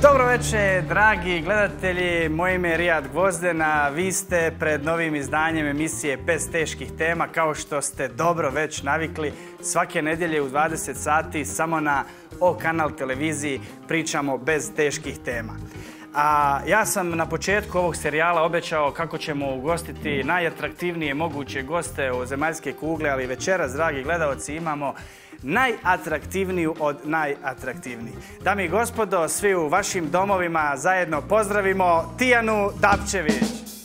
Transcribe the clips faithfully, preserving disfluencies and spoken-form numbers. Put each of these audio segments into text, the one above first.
Dobro večer, dragi gledatelji, moje ime je Rijad Gvozden, a vi ste pred novim izdanjem emisije Bez teških tema, kao što ste dobro već navikli. Svake nedjelje u dvadeset sati samo na O kanal televiziji pričamo bez teških tema. A ja sam na početku ovog serijala obećao kako ćemo ugostiti najatraktivnije moguće goste o zemaljske kugle, ali večeras, dragi gledalci, imamo najatraktivniju od najatraktivnijih. Dame i gospodo, svi u vašim domovima zajedno pozdravimo Tijanu Dapčević.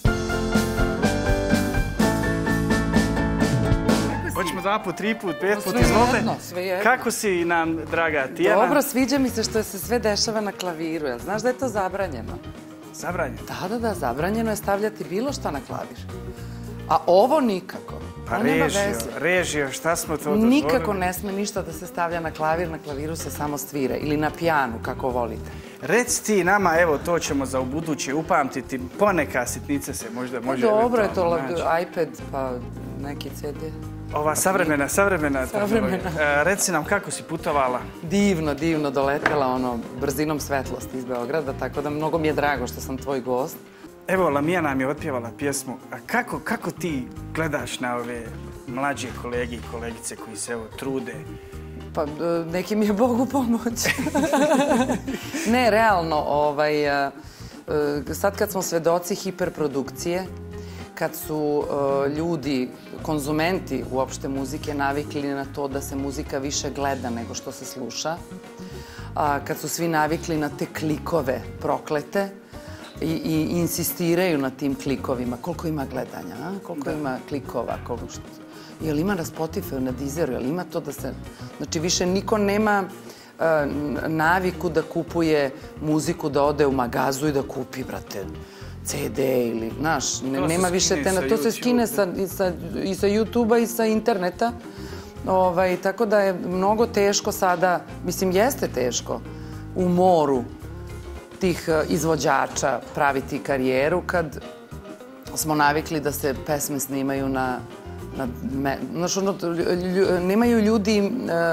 Hoćemo dva put, tri put, pet put, izvolite. Kako si nam, draga Tijana? Dobro, sviđa mi se što se sve dešava na klaviru. Jel znaš da je to zabranjeno? Zabranjeno? Da, da, da, zabranjeno je stavljati bilo šta na klavir. A ovo nikako. Pa režio, režio, šta smo to dozvolili? Nikako ne sme ništa da se stavlja na klavir, na klaviru se samo svira. Ili na pijanu, kako volite. Reci ti nama, evo, to ćemo za ubuduće upamtiti, poneka sitnice se možda može... Dobro je to, iPad, pa neki C D. Ova savremena, savremena tehnologija. Reci nam, kako si putovala? Divno, divno, doletela ono brzinom svetlosti iz Beograda, tako da mnogo mi je drago što sam tvoj gost. Evo, Lamija nam je otpjevala pjesmu. A kako, kako ti gledaš na ove mlađe kolege i kolegice koji se evo trude? Pa, neki mi je Bogu pomoć. Ne, realno, ovaj, sad kad smo svedoci hiperprodukcije, kad su ljudi, konzumenti uopšte muzike navikli na to da se muzika više gleda nego što se sluša, kad su svi navikli na te klikove proklete, i insistiraju na tim klikovima. Koliko ima gledanja, koliko ima klikova, je li ima na Spotify, na Deezeru, je li ima to da se... Znači, više niko nema naviku da kupuje muziku, da ode u magazu i da kupi, brate, C D ili, znaš, nema više te... To se skine i sa YouTube-a i sa interneta. Tako da je mnogo teško sada, mislim, jeste teško u moru tih izvođača praviti karijeru kad smo navikli da se pesme snimaju na... Znaš, ono, nemaju ljudi...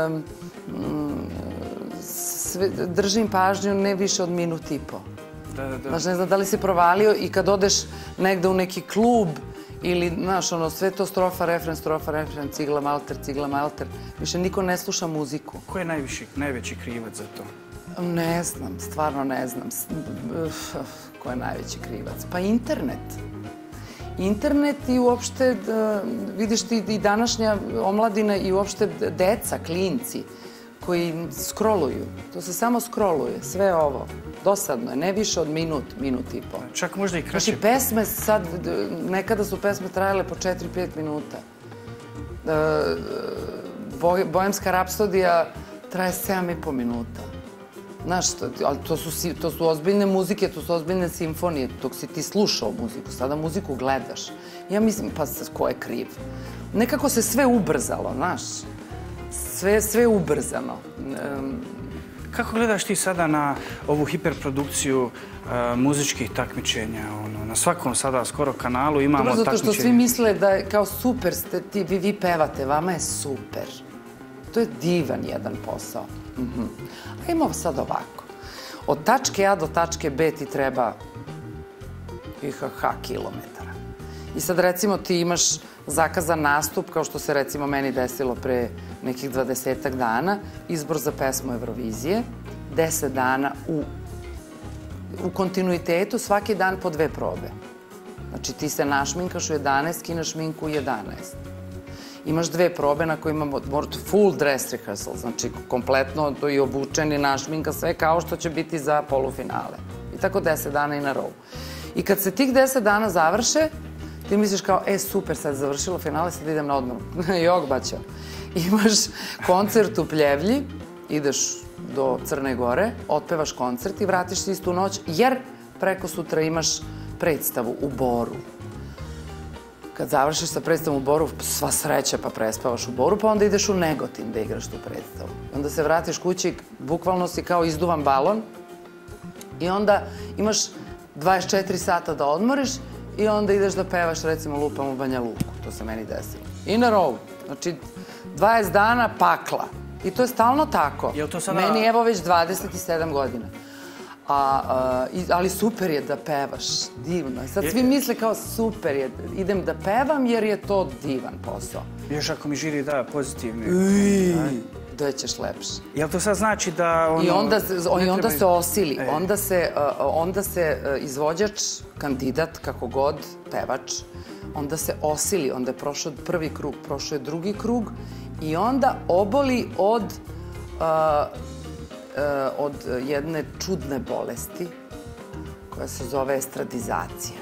Držim pažnju ne više od minut i po. Znaš, ne znam da li si provalio i kad odeš negde u neki klub ili, znaš, ono, sve to strofa, refren, strofa, refren, cigla, malter, cigla, malter. Više niko ne sluša muziku. Ko je najveći krivac za to? Ne znam, stvarno ne znam. Ko je najveći krivac? Pa internet. Internet i uopšte, vidiš ti i današnja omladina i uopšte deca, klinci koji scrolluju. To se samo scrolluje, sve ovo. Dosadno je, ne više od minut, minut i po. Čak možda i kraće. Znači, pesme sad, nekada su pesme trajale po četiri pet minuta. Bohemska rapsodija traje sedam i po minuta. Znaš, ali to su ozbiljne muzike, to su ozbiljne simfonije, dok si ti slušao muziku, sada muziku gledaš. Ja mislim, pa ko je kriv? Nekako se sve ubrzalo, znaš, sve ubrzano. Kako gledaš ti sada na ovu hiperprodukciju muzičkih takmičenja? Na svakom sada skoro kanalu imamo takmičenja. Dobro, zato što svi misle da je kao super, vi pevate, vama je super. To je divan jedan posao. Ajmo sad ovako. Od tačke A do tačke B ti treba i ha ha kilometara. I sad recimo ti imaš zakazan nastup, kao što se recimo meni desilo pre nekih dvadesetak dana, izbor za pesmu Eurovizije, deset dana u kontinuitetu, svaki dan po dve probe. Znači ti se našminkaš u jedanaest, skineš šminku u jedanaest. Imaš dve probe na kojima morate full dress rehearsal, znači kompletno i obučeni, našminka, sve kao što će biti za polufinale. I tako deset dana i na rovu. I kad se tih deset dana završe, ti misliš kao, e, super, sad je završilo finale, sad idem na odmor. Jok, baća. Imaš koncert u Pljevlji, ideš do Crne Gore, otpevaš koncert i vratiš se istu noć, jer preko sutra imaš predstavu u Boru. Kad završiš sa predstavom u Boru, sva sreća pa prespavaš u Boru, pa onda ideš u Negotin da igraš tu predstavu. Onda se vratiš kući, bukvalno si kao izduvan balon i onda imaš dvadeset četiri sata da odmoriš i onda ideš da pevaš, recimo, lupam u Banja Luku. To se meni desilo. I na rovu. Znači, dvadeset dana pakla. I to je stalno tako. Meni evo već dvadeset sedam godina. Ali super je da pevaš, divno. Sad svi misle kao super je, idem da pevam jer je to divan posao. Još ako mi žiri da pozitivni. Da ćeš lepše. Jel to sad znači da... I onda se osili. Onda se izvođač, kandidat, kako god, pevač, onda se osili. Onda je prošao prvi krug, prošao je drugi krug i onda oboli od... od jedne čudne bolesti koja se zove estradizacija.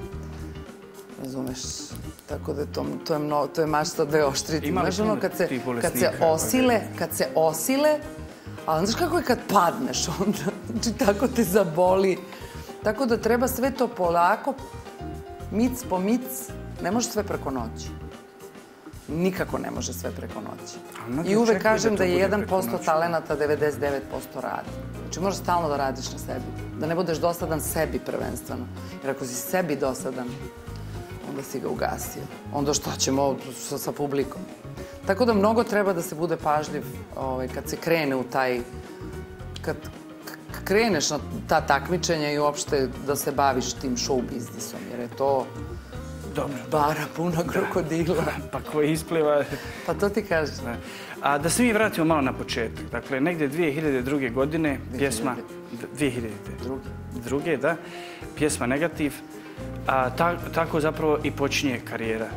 Razumeš? Tako da to je mašta dve oštrice. Znaš ono kad se osile, kad se osile, ali znaš kako je kad padneš onda? Znači tako te zaboli. Tako da treba sve to polako, mic po mic, ne može sve preko noći. Nikako ne može sve preko noći. I uvek kažem da je jedan posto talenata devedeset devet posto radi. Znači moraš stalno da radiš na sebi. Da ne budeš dosadan sebi prvenstveno. Jer ako si sebi dosadan, onda si ga ugasio. Onda šta ćemo sa publikom. Tako da mnogo treba da se bude pažljiv kad se krene u taj... Kad kreneš na ta takmičenja i uopšte da se baviš tim show biznisom. Jer je to... bara puna krokodila. Pa koji ispliva... Pa to ti kažeš. A da se mi vratimo malo na početak. Dakle, negdje dvije hiljade druge. godine pjesma... dvije hiljade druge. Druge, da. Pjesma Negativ. A tako zapravo i počinje karijera.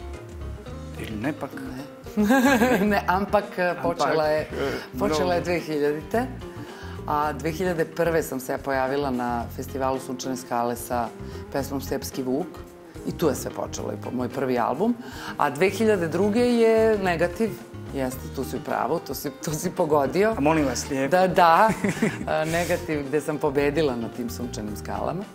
Ili ne pak? Ne. Ne, ampak počela je dvije hiljadite. A dvije hiljade prve. sam se pojavila na festivalu Sunčane skale sa pesmom Stepski Vuk. I tu je sve počelo, moj prvi album. A dvije hiljade druge. je Negativ. Jeste, tu si u pravu, tu si pogodio. A molim vas lijepo. Da, da. Negativ gde sam pobedila na tim Sunčanim skalama.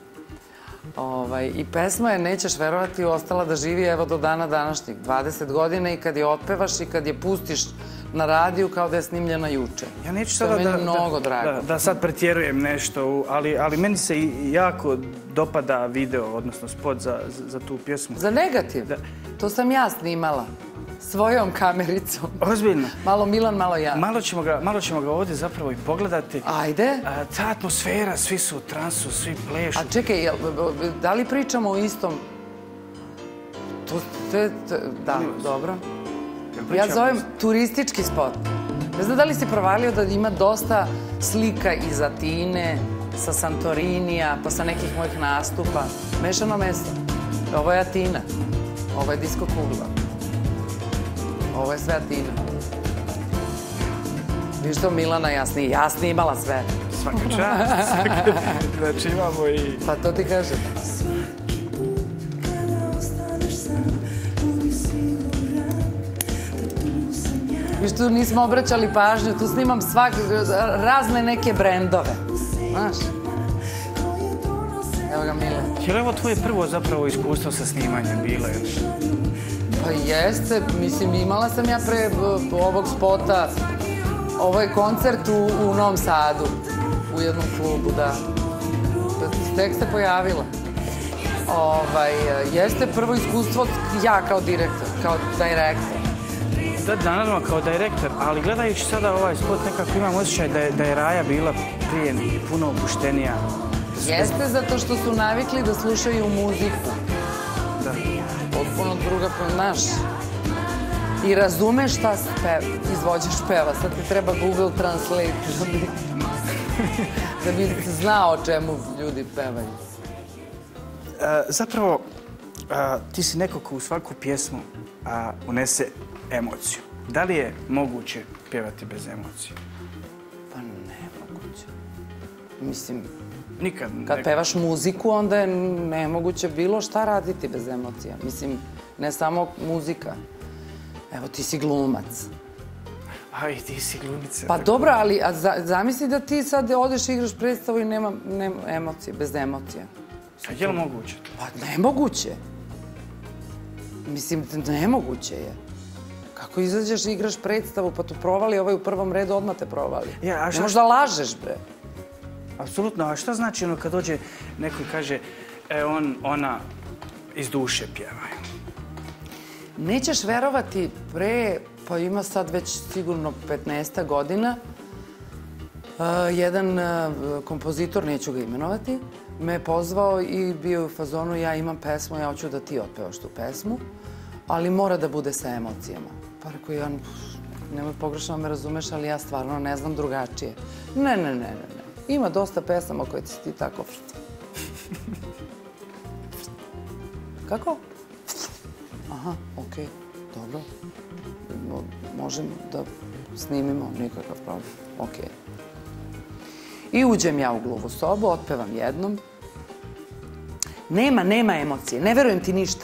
I pesma je, nećeš verovati, ostala da živi evo do dana današnjeg. dvadeset godina i kad je otpevaš i kad je pustiš na radiju kao da je snimljena juče. Ja neću sada da sad pretjerujem nešto, ali meni se jako dopada video, odnosno spot za tu pjesmu. Za Negativ? To sam ja snimala. Svojom kamericom. Ozbiljno? Malo Milan, malo ja. Malo ćemo ga ovdje zapravo i pogledati. Ajde. Ta atmosfera, svi su u transu, svi plešu. A čekaj, da li pričamo o istom? Da, dobro. Ja zovem turistički spot. Ne znam da li si provalio da ima dosta slika iz Atine, sa Santorinija, pa sa nekih mojih nastupa. Mešano mesto. Ovo je Atina. Ovo je disko kugla. Ovo je sve Atina. Viš to Milana, ja snimala sve. Svaka čast. Znači imamo i... Pa to ti kažem. Viš tu nismo obraćali pažnju, tu snimam razne neke brendove. Znaš? Evo ga Mile. Je li ovo tvoje prvo zapravo iskustvo sa snimanjem bilo? Pa jeste, mislim imala sam ja pre ovog spota, ovo je koncert u Novom Sadu, u jednom klubu, da. Tek se pojavila. Jeste prvo iskustvo ja kao direktor, kao direktor. Da, naravno kao direktor, ali gledajući sada ovaj spot nekako imam osjećaj da je Raja bila prije puno opuštenija. Jeste zato što su navikli da slušaju muziku. Da. Potpuno druga, znaš. I razumeš šta izvođač peva. Sad ti treba Google Translate da bi znao o čemu ljudi pevaju. Zapravo, ti si neko ko u svaku pjesmu unese emociju. Da li je moguće pjevati bez emocije? Pa nemoguće. Mislim, nikad. Kad pevaš muziku, onda je nemoguće bilo šta raditi bez emocija. Mislim, ne samo muzika. Evo, ti si glumac. A i ti si glumica. Pa dobro, ali zamisli da ti sad odeš i igraš predstavu i nema emocije, bez emocija. A je li moguće? Pa nemoguće. Mislim, nemoguće je. Kako izađeš i igraš predstavu, pa tu provali ovaj u prvom redu, odmah te provali. Ne možda lažeš, bre. Apsolutno, a šta znači ono kad dođe neko i kaže e, on, ona iz duše pjevaju? Nećeš verovati, pre, pa ima sad već sigurno petnaest godina, Jedan kompozitor, neću ga imenovati, me je pozvao i bio u fazonu ja imam pesmu, ja hoću da ti otpevaš tu pesmu, ali mora da bude sa emocijama. Pa rekao ja, nemoj pogrešno me razumeš, ali ja stvarno ne znam drugačije. Ne, ne, ne, ne, ne. Ima dosta pesama koje ti si ti tako... Kako? Aha, okej, dobro. Možemo da snimimo, nikakav problem. Okej. I uđem ja u gluvu sobu, otpevam jednom. Nema, nema emocije, ne verujem ti ništa.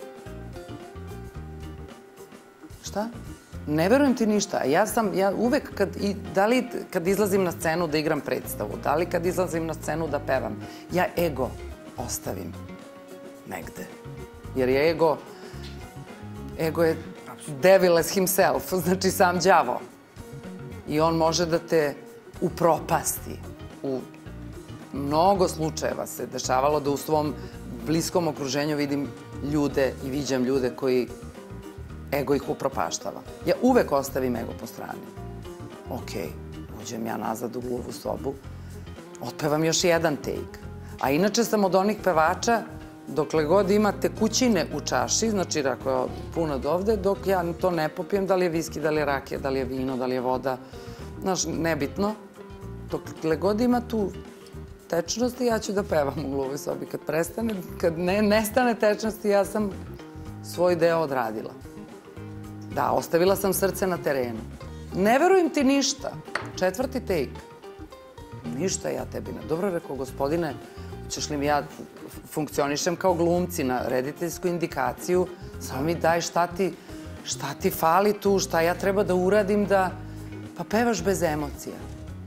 Šta? Ne verujem ti ništa. Ja sam, ja uvek kad, da li kad izlazim na scenu da igram predstavu, da li kad izlazim na scenu da pevam, ja ego ostavim negde. Jer je ego, ego je devil as himself, znači sam đavo. I on može da te upropasti. U mnogo slučajeva se dešavalo da u svom bliskom okruženju vidim ljude i viđam ljude koji ego ih upropaštava. Ja uvek ostavim ego po strani. Okej, uđem ja nazad u gluvu sobu, otpevam još jedan take. A inače sam od onih pevača, dokle god ima tekućine u čaši, znači ako je puno od ovde, dok ja to ne popijem, da li je viski, da li je rakija, da li je vino, da li je voda, znaš, nebitno. Dokle god ima tu tečnosti, ja ću da pevam u gluvoj sobi. Kad prestane, kad nestane tečnosti, ja sam svoj deo odradila. Da, ostavila sam srce na terenu. Ne verujem ti ništa. Četvrti take. Ništa ja tebi ne. Dobro, rekao, gospodine, ćeš li mi ja funkcionišem kao glumci na rediteljsku indikaciju, samo mi daj šta ti, šta ti fali tu, šta ja treba da uradim da... Pa pevaš bez emocija.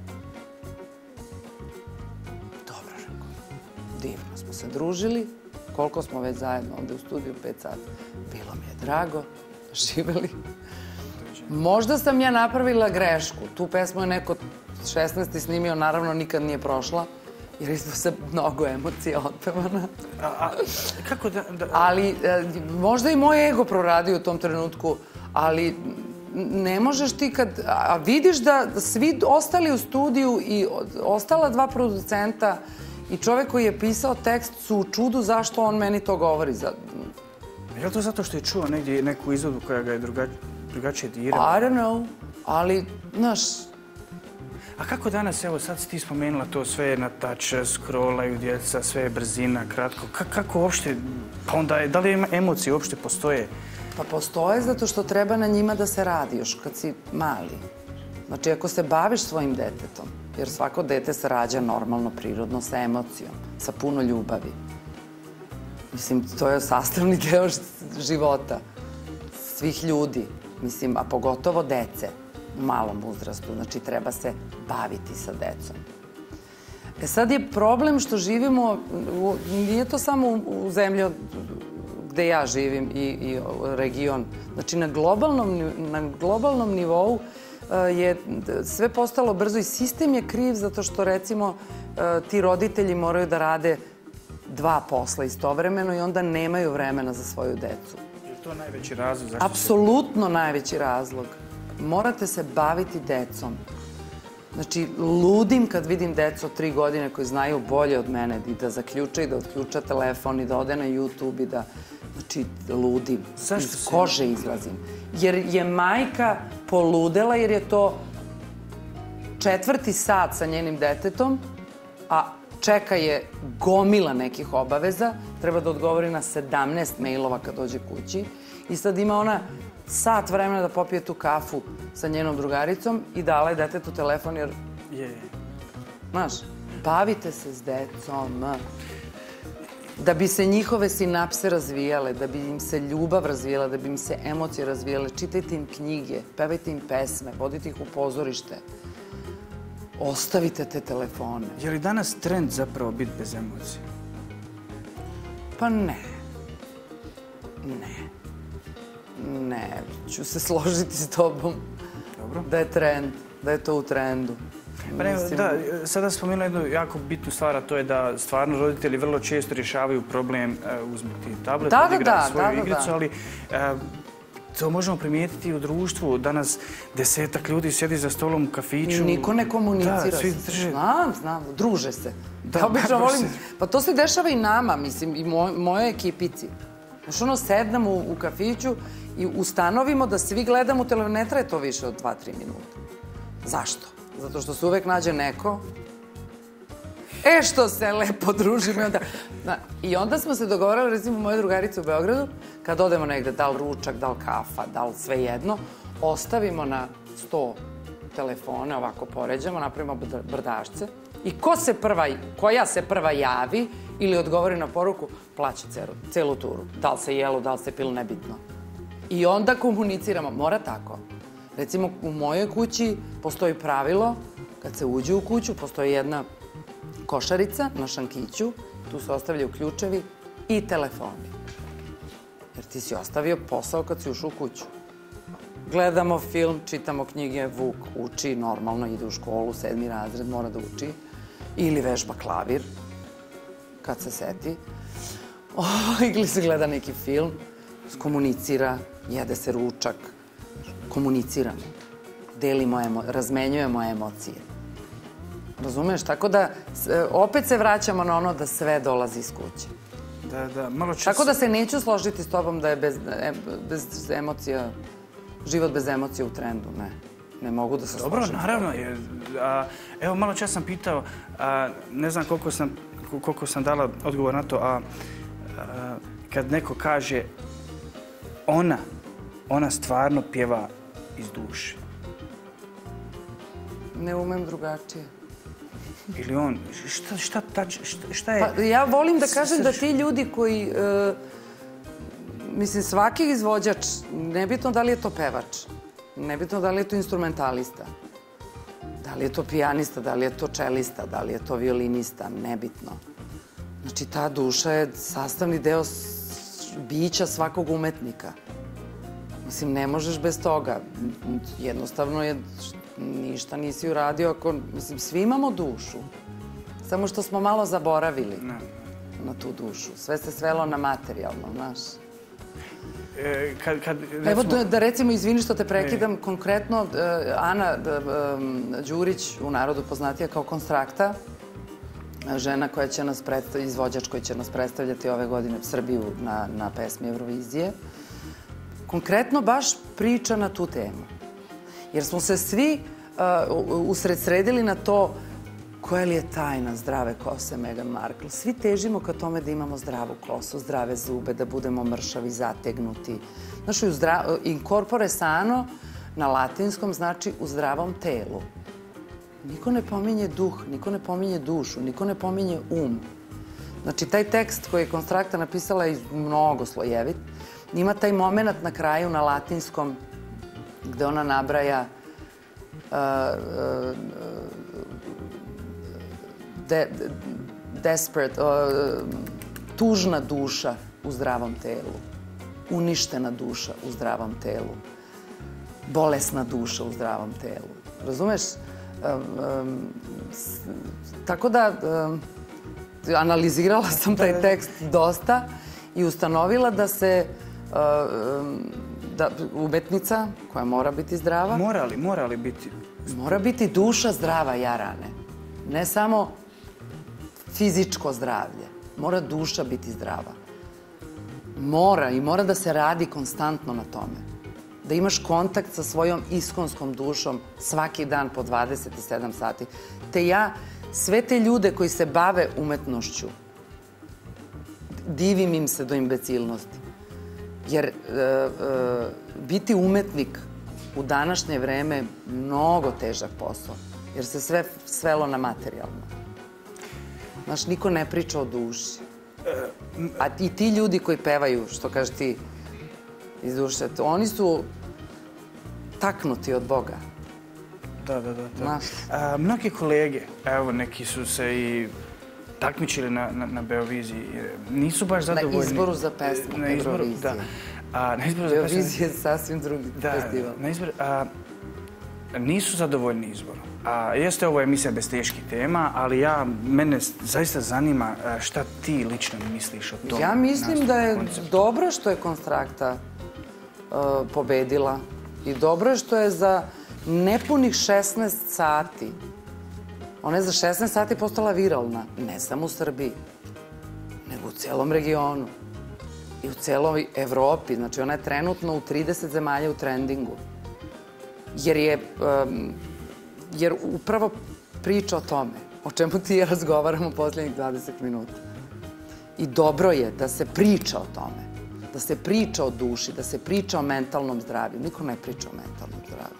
Dobro, rekao. Divno smo se družili. Koliko smo već zajedno ovde u studiju, pet sati. Bilo mi je drago. Živeli. Možda sam ja napravila grešku. Tu pesmu je neko šesnaesti snimio, naravno nikad nije prošla, jer isto se mnogo emocija otpevana. Kako da... Ali možda i moj ego proradio u tom trenutku, ali ne možeš ti kad... A vidiš da svi ostali u studiju i ostala dva producenta i čovek koji je pisao tekst su u čudu zašto on meni to govori. Je li to zato što je čuo negdje neku izvodu koja ga je drugačije dirala? I don't know, ali, znaš... A kako danas, evo sad si ti spomenula to sve na touch, scrollaju djeca, sve je brzina, kratko. Kako uopšte, pa onda, da li emocije uopšte postoje? Pa postoje zato što treba na njima da se radi još kad si mali. Znači, ako se baviš svojim detetom, jer svako dete se rađa normalno, prirodno, sa emocijom, sa puno ljubavi. Mislim, to je sastavni deo života svih ljudi, mislim, a pogotovo dece u malom uzrastu. Znači, treba se baviti sa decom. E sad je problem što živimo, nije to samo u zemlji gde ja živim i region. Znači, na globalnom nivou je sve postalo brzo i sistem je kriv zato što, recimo, ti roditelji moraju da rade dva posla istovremeno i onda nemaju vremena za svoju decu. Je to najveći razlog? Apsolutno najveći razlog. Morate se baviti decom. Znači, ludim kad vidim decu od tri godine koji znaju bolje od mene i da zaključa i da otključa telefon i da ode na YouTube i da... Znači, ludim. Iz kože izlazim. Jer je majka poludela jer je to četvrti sat sa njenim detetom, a čeka je gomila nekih obaveza, treba da odgovori na sedamnaest mailova kad dođe kući i sad ima ona sat vremena da popije tu kafu sa njenom drugaricom i dala je detetu telefon jer... Znaš, bavite se s decom, da bi se njihove sinapse razvijale, da bi im se ljubav razvijala, da bi im se emocije razvijale, čitajte im knjige, pevajte im pesme, vodite ih u pozorište. Ostavite te telefone. Je li danas trend zapravo biti bez emocija? Pa ne. Ne. Ne. Ću se složiti s tobom. Dobro. Da je trend. Da je to u trendu. Da, sada spomenula jednu jako bitnu stvar, a to je da stvarno roditelji vrlo često rješavaju problem uzmeti tablet, odigrati svoju igricu, ali to možemo primijetiti i u društvu. Danas desetak ljudi sjedi za stolom u kafiću. Niko ne komunicira. Da, svi drže. Znam, znam, druže se. Da, Ja obično baš volim, se- pa to se dešava i nama, mislim, i moj, mojoj ekipici. Znaš, ono, sednemo u, u kafiću i ustanovimo da svi gledamo telefon, ne traje to više od dva tri minuta. Zašto? Zato što se uvek nađe neko E, što se lepo družimo. I onda, da, i onda smo se dogovorili, recimo, moje drugarice u Beogradu, kad odemo negde, da li ručak, da li kafa, da li sve jedno, ostavimo na sto telefone, ovako poređamo, napravimo brda- brdašce i ko se prva, koja se prva javi ili odgovori na poruku, plaća celu, celu turu. Da li se jelo, da li se pilo, nebitno. I onda komuniciramo. Mora tako. Recimo, u mojoj kući postoji pravilo, kad se uđe u kuću, postoji jedna košarica na šankiću, tu se ostavljaju ključevi i telefoni. Jer ti si ostavio posao kad si ušao u kuću. Gledamo film, čitamo knjige, Vuk uči, normalno ide u školu, sedmi razred, mora da uči. Ili vežba klavir, kad se seti. O, ili se gleda neki film, komunicira, jede se ručak, komuniciramo, delimo, emo, razmenjujemo emocije. Razumeš? Tako da, s- opet se vraćamo na ono da sve dolazi iz kuće. Da, da, malo čas... Tako da se neću složiti s tobom da je bez, em, bez emocija, život bez emocija u trendu. Ne, ne mogu da se Dobro, složim. naravno. Jer, a, evo, malo čas sam pitao, a, ne znam koliko sam, koliko sam dala odgovor na to, a, a kad neko kaže ona, ona stvarno pjeva iz duše. Ne umem drugačije. Ili on, šta, šta, tač, šta, šta je... Pa, ja volim da kažem da srž- ti ljudi koji, e, mislim, svaki izvođač, nebitno da li je to pevač, nebitno da li je to instrumentalista, da li je to pijanista, da li je to čelista, da li je to violinista, nebitno. Znači, ta duša je sastavni deo s- bića svakog umetnika. Mislim, ne možeš bez toga. Jednostavno je, ništa nisi uradio ako, mislim, svi imamo dušu. Samo što smo malo zaboravili Ne. na tu dušu. Sve se svelo na materijalno, znaš. E, kad, kad, recimo, Evo da, da recimo, izvini što te prekidam, konkretno e, Ana e, e, Đurić, u narodu poznatija kao Konstrakta, žena koja će nas predstavljati, izvođač koji će nas predstavljati ove godine Srbiju na, na pesmi Eurovizije, konkretno baš priča na tu temu. Jer smo se svi uh, usredsredili na to koja li je tajna zdrave kose Meghan Markle. Svi težimo ka tome da imamo zdravu kosu, zdrave zube, da budemo mršavi, zategnuti. Znaš, u zdra... incorpore sano na latinskom znači u zdravom telu. Niko ne pominje duh, niko ne pominje dušu, niko ne pominje um. Znači, taj tekst koji je Konstrakta napisala je mnogo slojevit. Ima taj moment na kraju na latinskom gde ona nabraja uh, uh, de, de, desperate, uh, tužna duša u zdravom telu, uništena duša u zdravom telu, bolesna duša u zdravom telu. Razumeš? Um, um, s, tako da um, analizirala sam taj tekst dosta i ustanovila da se uh, um, da umetnica koja mora biti zdrava, Mora li, mora li biti... mora biti duša zdrava, Jarane. Ne samo fizičko zdravlje. Mora duša biti zdrava. Mora i mora da se radi konstantno na tome. Da imaš kontakt sa svojom iskonskom dušom svaki dan po dvadeset sedam sati. Te ja sve te ljude koji se bave umetnošću divim im se do imbecilnosti. Jer e, e, biti umetnik u današnje vreme je mnogo težak posao. Jer se sve svelo na materijalno. Znaš, niko ne priča o duši. A i ti ljudi koji pevaju, što kažeš ti, iz duše, to, oni su taknuti od Boga. Da, da, da. da. Znaš. A, mnogi kolege, evo, neki su se i takmičili na, na, na Beoviziji. Nisu baš zadovoljni. Na izboru za pesmu Na izboru, Eurovizije. da. A, na izboru za pesmu... Beovizija je sasvim drugi Da, festival. na izbor, a, nisu zadovoljni izborom. A, jeste ovo emisija bez teških tema, ali ja, mene zaista zanima a, šta ti lično misliš o tom Ja mislim da je konceptu. dobro što je Konstrakta pobedila. I dobro je što je za nepunih šesnaest sati, ona je za šesnaest sati postala viralna, ne samo u Srbiji, nego u celom regionu i u celoj Evropi. Znači, ona je trenutno u trideset zemalja u trendingu. Jer je, jer upravo priča o tome, o čemu ti i ja razgovaramo posljednjih dvadeset minuta. I dobro je da se priča o tome, da se priča o duši, da se priča o mentalnom zdravlju. Niko ne priča o mentalnom zdravlju.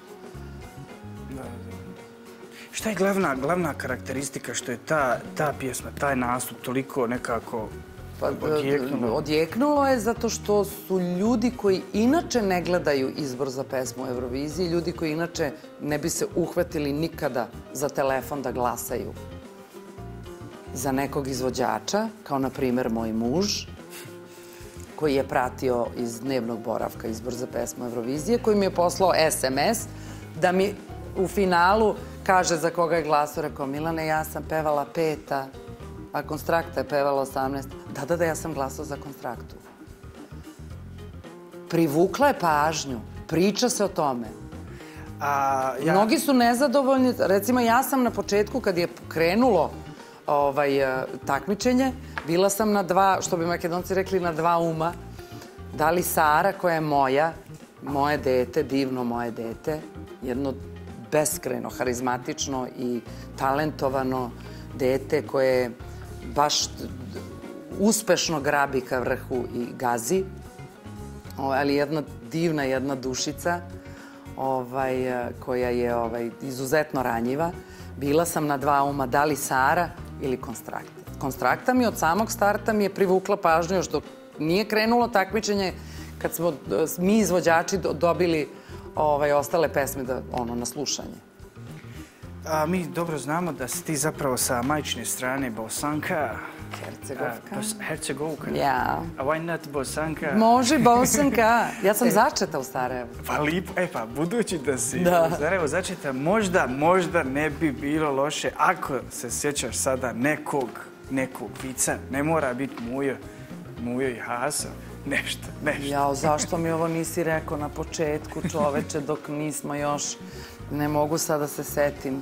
Šta je glavna, glavna karakteristika što je ta, ta pjesma, taj nastup toliko nekako Pa, odjeknulo? Odjeknulo je zato što su ljudi koji inače ne gledaju izbor za pesmu u Euroviziji, ljudi koji inače ne bi se uhvatili nikada za telefon da glasaju za nekog izvođača, kao na primjer moj muž, koji je pratio iz dnevnog boravka izbor za pesmu Eurovizije, koji mi je poslao es em es da mi u finalu kaže za koga je glasao. Rekao, Milane, ja sam pevala peta, a Konstrakta je pevala osamnaest. Da, da, da, ja sam glasao za Konstraktu. Privukla je pažnju, priča se o tome. A, ja... Mnogi su nezadovoljni. Recimo, ja sam na početku, kad je krenulo ovaj, takmičenje, bila sam na dva, što bi Makedonci rekli, na dva uma. Da li Sara, koja je moja, moje dete, divno moje dete, jedno beskrajno, harizmatično i talentovano dete koje baš uspešno grabi ka vrhu i gazi, ali jedna divna, jedna dušica koja je izuzetno ranjiva. Bila sam na dva uma, da li Sara ili Konstrakta. Konstrakta mi od samog starta mi je privukla pažnju, još dok nije krenulo takmičenje, kad smo mi izvođači dobili ostale pesme na slušanje. Mi dobro znamo da si ti zapravo sa majčine strane Bosanka. Hercegovka. Hercegovka? Ja. A why not Bosanka? Može Bosanka. Ja sam začeta u Sarajevu. Pa lipo. E pa, budući da si u Sarajevu začeta, možda, možda ne bi bilo loše ako se sjećaš sada nekog, nekog vica. Ne mora biti Mujo, Mujo i Haso. Nešto, nešto. Jao, zašto mi ovo nisi rekao na početku, čoveče, dok nismo još... Ne mogu sad da se setim.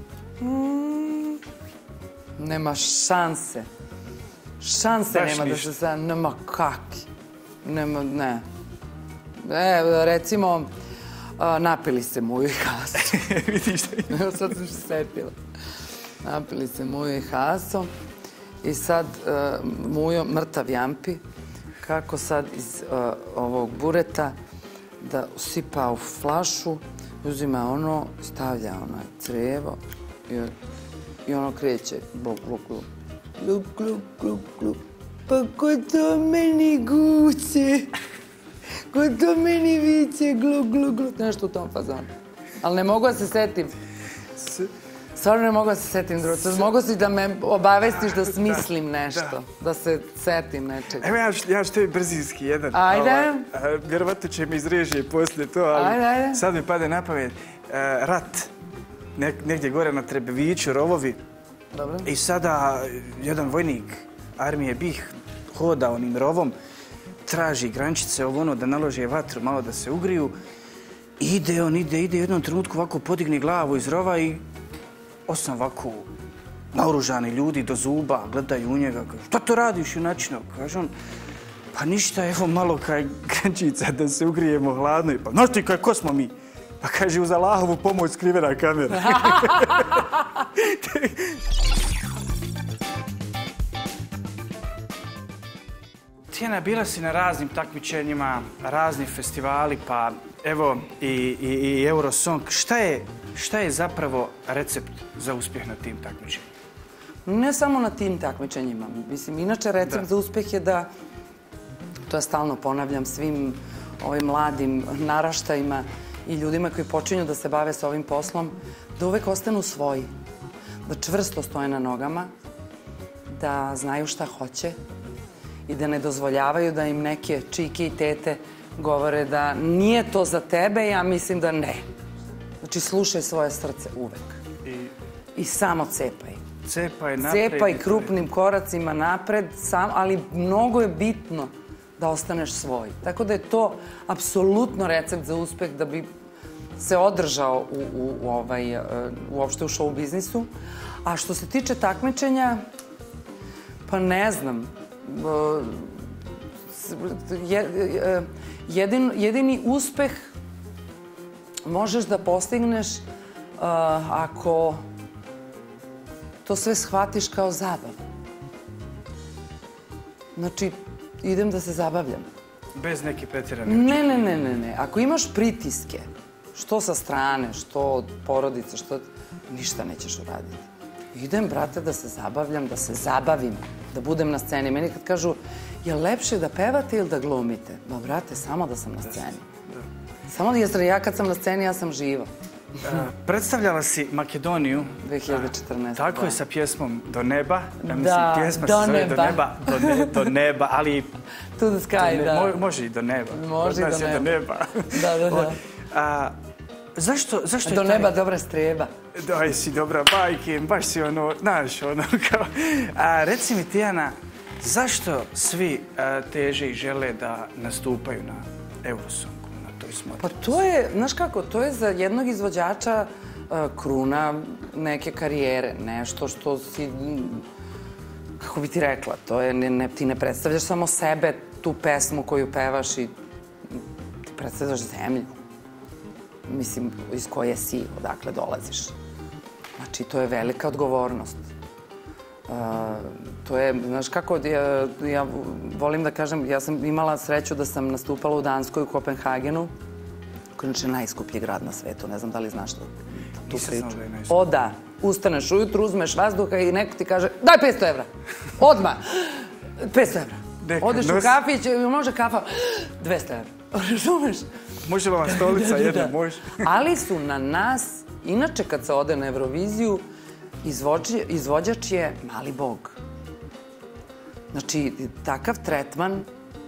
Nema šanse. Šanse nema da se setim. Nema kaki. Nema, ne. E, recimo, napili se Mujo i Haso. Vidiš da ima. Evo, sad sam se setila. Napili se Mujo i Haso. I sad Mujo mrtav jampi. Kako sad iz ovog bureta da usipa u flašu, uzima ono, stavlja onaj crevo i ono kreće. Gluk, gluk, gluk. Gluk, gluk, gluk, gluk. Pa ko to meni guće? Ko to meni viće? Gluk, gluk, gluk. Nešto u tom fazonu. Ali ne mogu da se setim. Stvarno ne mogu da se setim drugo. Mogu si da me obavestiš da smislim nešto. Da se setim nečega. Evo ja ću tebi brzinski jedan. Ajde. Vjerovatno će mi iz režije poslije to, ali sad mi pade na pamet. Rat. Negdje gore na Trebeviću, rovovi. Dobro. I sada jedan vojnik armije B i H hoda onim rovom, traži grančice ovo ono da nalože vatru, malo da se ugriju. Ide on, ide, ide, u jednom trenutku ovako podigne glavu iz rova i osam ovako naoružani ljudi do zuba gledaju u njega. Šta to radiš, junačino? Kaže on, pa ništa, evo malo kaj grančica da se ugrijemo hladno. Pa znaš ti kaj, ko smo mi? Pa kaže, uz Allahovu pomoć skrivena kamera. Tijana, bila si na raznim takmičenjima, razni festivali, pa evo i Eurosong. Šta je zapravo recept za uspjeh na tim takmičenjima? Ne samo na tim takmičenjima. Mislim, inače recept za uspjeh je da, to ja stalno ponavljam svim ovim mladim naraštajima i ljudima koji počinju da se bave s ovim poslom, da uvek ostanu svoji, da čvrsto stoje na nogama, da znaju šta hoće i da ne dozvoljavaju da im neke čike i tete govore da nije to za tebe, ja mislim da ne. Znači, slušaj svoje srce uvek. I samo cepaj. Cepaj napred. Cepaj krupnim koracima napred, ali mnogo je bitno da ostaneš svoj. Tako da je to apsolutno recept za uspeh da bi se održao u, u, u ovaj, uopšte u show biznisu. A što se tiče takmičenja, pa ne znam. Jedin, jedini uspeh možeš da postigneš uh, ako to sve shvatiš kao zabavu. Znači, idem da se zabavljam. Bez neke pretjerane Ne, ne, ne, ne, ne. Ako imaš pritiske, što sa strane, što od porodice, što... ništa nećeš uraditi. Idem, brate, da se zabavljam, da se zabavim, da budem na sceni. Meni kad kažu, je lepše da pevate ili da glumite? Ma, brate, samo da sam na sceni. Samo da ja kad sam na sceni, ja sam živa. Predstavljala si Makedoniju. dve hiljade četrnaeste. Tako je, sa pjesmom Do neba. Da, pjesma do se zove neba. Do neba, do, ne, do neba, ali... To the sky, da. Mo, može i do neba. Može i do neba. Do neba. Da, da, da. A, zašto, zašto je do taj... neba dobra streba. Daj si dobra bajke, baš si ono, znaš, ono, kao... A, reci mi, Tijana, zašto svi a, teže i žele da nastupaju na Eurosongu, na toj smotri? Pa to je, znaš kako, to je za jednog izvođača uh, kruna neke karijere, nešto što si, kako bi ti rekla, to je, ne, ne, ti ne predstavljaš samo sebe, tu pesmu koju pevaš i ti predstavljaš zemlju. Mislim, iz koje si, odakle dolaziš. Znači, to je velika odgovornost. Uh, to je, znaš kako, ja, ja volim da kažem, ja sam imala sreću da sam nastupala u Danskoj, u Kopenhagenu, koji je inače najskuplji grad na svetu, ne znam da li znaš tu priču. O da, ustaneš ujutru, uzmeš vazduha i neko ti kaže, daj petsto evra, odmah, petsto evra. Odeš u kafić, može kafa, dvesta evra, razumeš? Može vam stolica jedna, može. Ali su na nas, inače kad se ode na Euroviziju, izvođač, izvođač je mali bog. Znači, takav tretman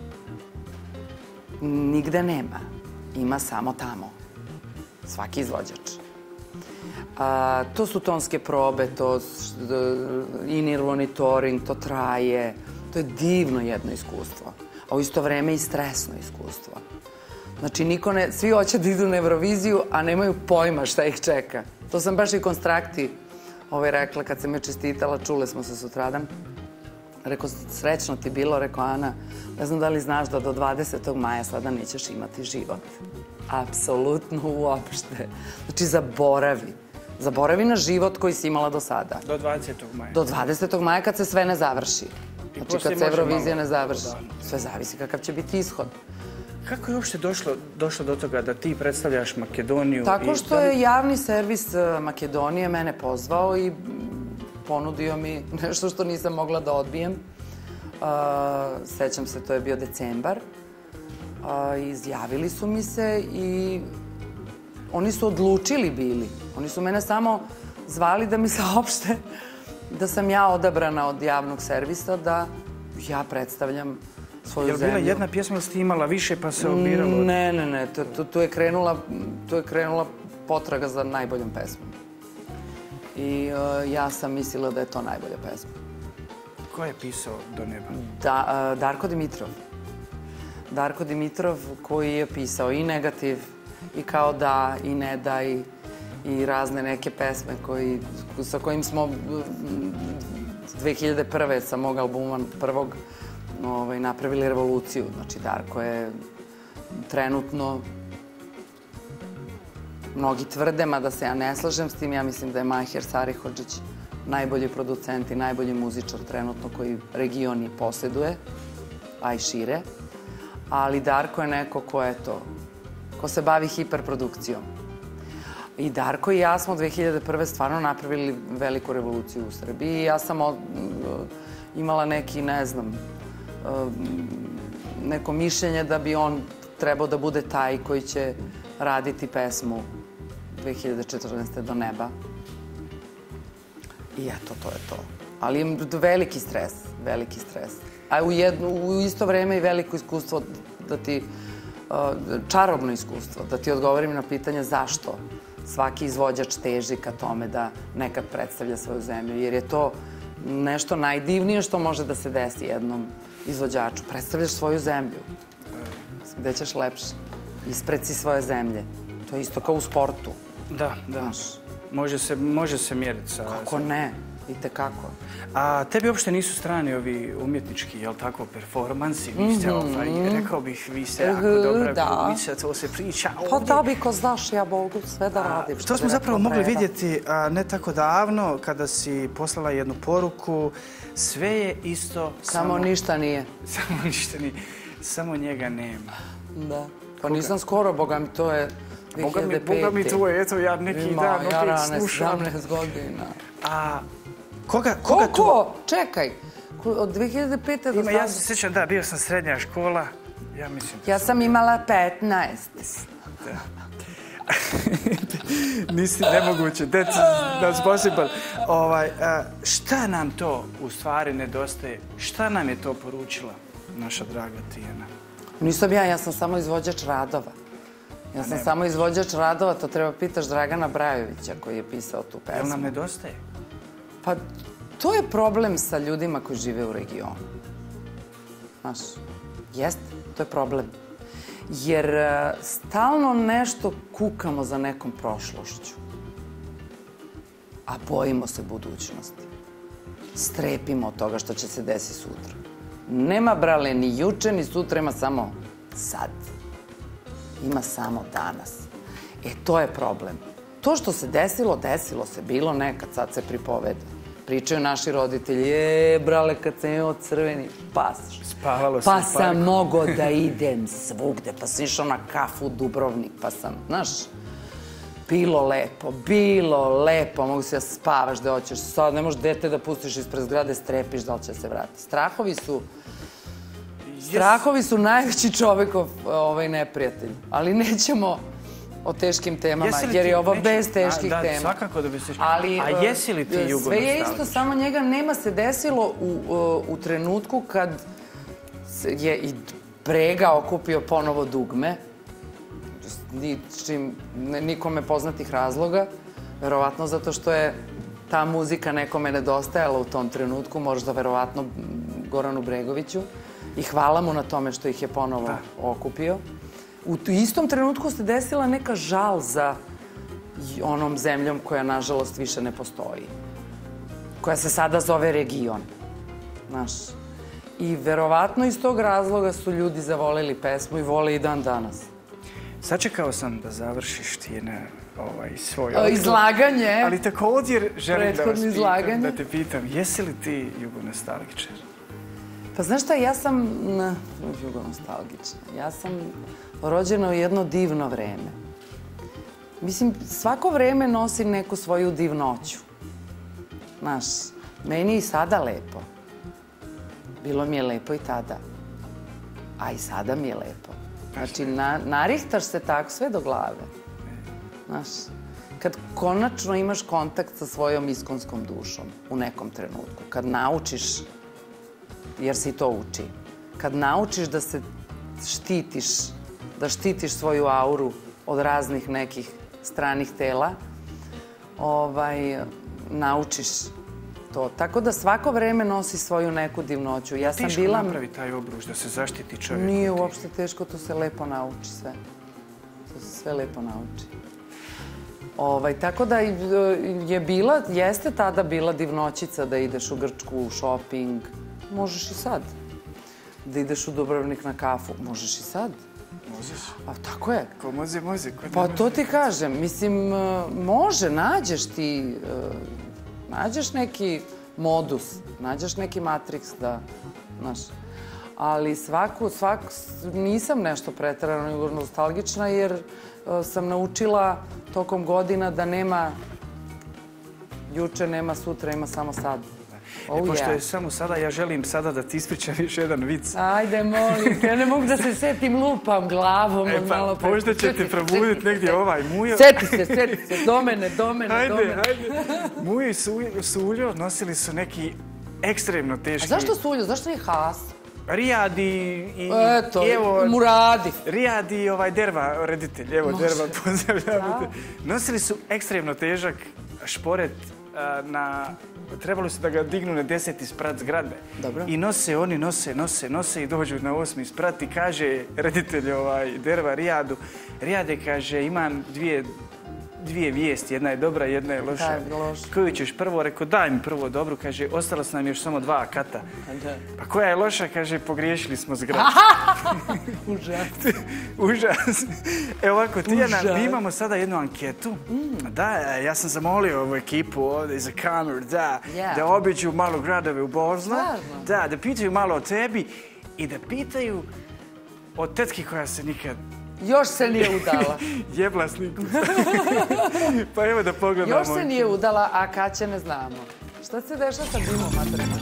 nigde nema. Ima samo tamo. Svaki izvođač. A, to su tonske probe, to in-ear monitoring, to traje. To je divno jedno iskustvo. A u isto vreme i stresno iskustvo. Znači, niko ne, svi hoće da idu na Euroviziju, a nemaju pojma šta ih čeka. To sam baš i Konstrakti ovaj rekla kad sam je čestitala, čule smo se sutradan. Rekao, srećno ti bilo, rekao Ana, ne znam da li znaš da do dvadesetog maja sada nećeš imati život. Apsolutno uopšte. Znači, zaboravi. Zaboravi na život koji si imala do sada. Do dvadesetog maja. Do dvadesetog maja kad se sve ne završi. Znači, kad se Eurovizija ne završi. Sve zavisi kakav će biti ishod. Kako je uopšte došlo, došlo do toga da ti predstavljaš Makedoniju? Tako što je javni servis Makedonije mene pozvao i ponudio mi nešto što nisam mogla da odbijem. Uh, sećam se, to je bio decembar. Uh, izjavili su mi se i oni su odlučili bili. Oni su mene samo zvali da mi saopšte da sam ja odabrana od javnog servisa, da ja predstavljam svoju zemlju. Je li bila jedna pjesma ili ste imala više pa se obiralo? Ne, ne, ne. Tu je krenula, tu je krenula potraga za najboljom pesmom. I uh, ja sam mislila da je to najbolja pesma. Ko je pisao Do neba? Da, uh, Darko Dimitrov. Darko Dimitrov koji je pisao i Negativ, i Kao da, i Ne daj, i razne neke pesme koji, sa kojim smo dve hiljade prve sa mog albuma prvog ovaj, napravili revoluciju. Znači, Darko je trenutno, mnogi tvrde, mada se ja ne slažem s tim, ja mislim da je Mahir Sarihodžić najbolji producent i najbolji muzičar trenutno koji region posjeduje, a i šire. Ali Darko je neko ko je to, ko se bavi hiperprodukcijom. I Darko i ja smo dve hiljade prve stvarno napravili veliku revoluciju u Srbiji. Ja sam imala neki, ne znam, neko mišljenje da bi on trebao da bude taj koji će raditi pesmu dve hiljade četrnaeste. Do neba. I eto, to je to. Ali veliki stres, veliki stres. A u, jedno, u isto vreme i veliko iskustvo da ti, čarobno iskustvo, da ti odgovorim na pitanje zašto svaki izvođač teži ka tome da nekad predstavlja svoju zemlju. Jer je to nešto najdivnije što može da se desi jednom izvođaču. Predstavljaš svoju zemlju. Gde ćeš lepše? Ispred si svoje zemlje. To je isto kao u sportu. Da, da. Može se mjeriti sa... Kako ne? Itekako. A tebi uopšte nisu strani ovi umjetnički, jel tako, performansi? Vi ste, rekao bih, vi ste jako dobra glumica, to se priča ovdje. Pa da bi, ko znaš, ja mogu sve da radim. Što smo zapravo mogli vidjeti ne tako davno, kada si poslala jednu poruku, sve je isto... Samo ništa nije. Samo ništa nije. Samo njega nema. Da. Pa nisam skoro, boga mi, to je dve hiljade pete. Boga mi to je, eto, ja neki dan opet slušam. Ima, ja rane, sedamnaest godina. A... Koga to... Koliko? Čekaj. Od dve hiljade pete do sada... Ja se sjećam, da, bio sam srednja škola. Ja mislim... Ja sam imala petnaest. Da. Nisi nemoguće. That's possible. Šta nam to u stvari nedostaje? Šta nam je to poručila naša draga Tijana? Nisam ja, ja sam samo izvođač radova. Ja sam samo izvođač radova, to treba pitaš Dragana Brajovića koji je pisao tu pesmu. Jel nam nedostaje? Pa, to je problem sa ljudima koji žive u regionu. Znaš, jeste, to je problem. Jer stalno nešto kukamo za nekom prošlošću. A bojimo se budućnosti. Strepimo od toga što će se desiti sutra. Nema, brale, ni juče, ni sutra, ima samo sad. Ima samo danas. E, to je problem. To što se desilo, desilo se, bilo nekad, sad se pripoveda. Pričaju naši roditelji, je, brale, kad sam imao crveni pas. Spavalo sam. Pa sam mogao da idem svugde, pa sam išao na kafu u Dubrovnik, pa sam, znaš, bilo lepo, bilo lepo, mogu se da spavaš da hoćeš. Sad ne možeš dete da pustiš ispred zgrade, strepiš da li će se vratiti. Strahovi su... Strahovi su najveći čovekov neprijatelj, ali nećemo o teškim temama, jer je ovo bez teških tema. Da, svakako da bez teških tema. A jesi li ti jugonostalgičan? Sve je isto, samo njega nema se desilo u trenutku kad je i Brega okupio ponovo dugme, nikome poznatih razloga, verovatno zato što je ta muzika nekome nedostajala u tom trenutku, možda verovatno Goranu Bregoviću. I hvala mu na tome što ih je ponovo okupio. U istom trenutku se desila neka žal za onom zemljom koja, nažalost, više ne postoji. Koja se sada zove region. Znaš. I verovatno iz tog razloga su ljudi zavoleli pesmu i vole i dan danas. Sačekao sam da završiš ti na svoj odgovor. Izlaganje. Ali također želim da vas pitam, da te pitam, jesi li ti jugonostalgičar? Pa znaš šta, ja sam jugonostalgična. Ja sam rođena u jedno divno vreme. Mislim, svako vreme nosi neku svoju divnoću. Znaš, meni je i sada lepo. Bilo mi je lepo i tada. A i sada mi je lepo. Znači, narihtaš se tako sve do glave. Znaš, kad konačno imaš kontakt sa svojom iskonskom dušom u nekom trenutku, kad naučiš, jer si to uči, kad naučiš da se štitiš, da štitiš svoju auru od raznih nekih stranih tela, naučiš to. Tako da svako vreme nosi svoju neku divnoću. Teško napravi taj obruč da se zaštiti čovjek? Nije uopšte teško, to se lepo nauči sve. To se sve lepo nauči. Tako da je bila, jeste tada bila divnoćica da ideš u Grčku, u šoping. Možeš i sad. Da ideš u Dubrovnik na kafu. Možeš i sad. Možeš? A tako je. Ko može, može. Pa to ti kažem. Mislim, može, nađeš ti, nađeš neki modus, nađeš neki matriks da, znaš. Ali svaku, svaku, nisam nešto preterano nostalgična jer sam naučila tokom godina da nema juče, nema sutra, ima samo sad. E, pošto je samo sada, ja želim sada da ti ispričam još jedan vic. Ajde, molim, ja ne mogu da se setim, lupam glavom. E pa, možda će te probuditi negdje ovaj Mujo. Seti se, seti se, do mene, do mene, do mene. Ajde, ajde. Mujo i Suljo nosili su neki ekstremno teški... A zašto Suljo, zašto nije Has? Rijad i... Eto, Muradi. Rijad i Derva, reditelj. Evo, Derva, pozdravljam te. Nosili su ekstremno težak šporet na... Trebalo su da ga dignu na deseti sprat zgrade. Dobro. I nose, oni nose, nose, nose i dođu na osmi sprat i kaže reditelj ovaj, Derva Rijadu. Rijade kaže, imam dvije, dvije vijesti, jedna je dobra, jedna je loša. Daj, loša. Koju ćeš prvo? Rekao, daj mi prvo dobru. Kaže, ostalo su nam još samo dva kata. Pa koja je loša? Kaže, pogriješili smo zgradu. Užas. Užas. Evo ovako, Tijana, mi imamo sada jednu anketu. Da, ja sam zamolio ovu ekipu ovdje iza kameru, da, da obiđu malo gradove u Bosni. Da, da pitaju malo o tebi i da pitaju o tetki koja se nikad... Još se nije udala. Jebla sliku. Pa evo da pogledamo. Još se nije udala, a kad će ne znamo. Šta se deša sa Dimom Matrema?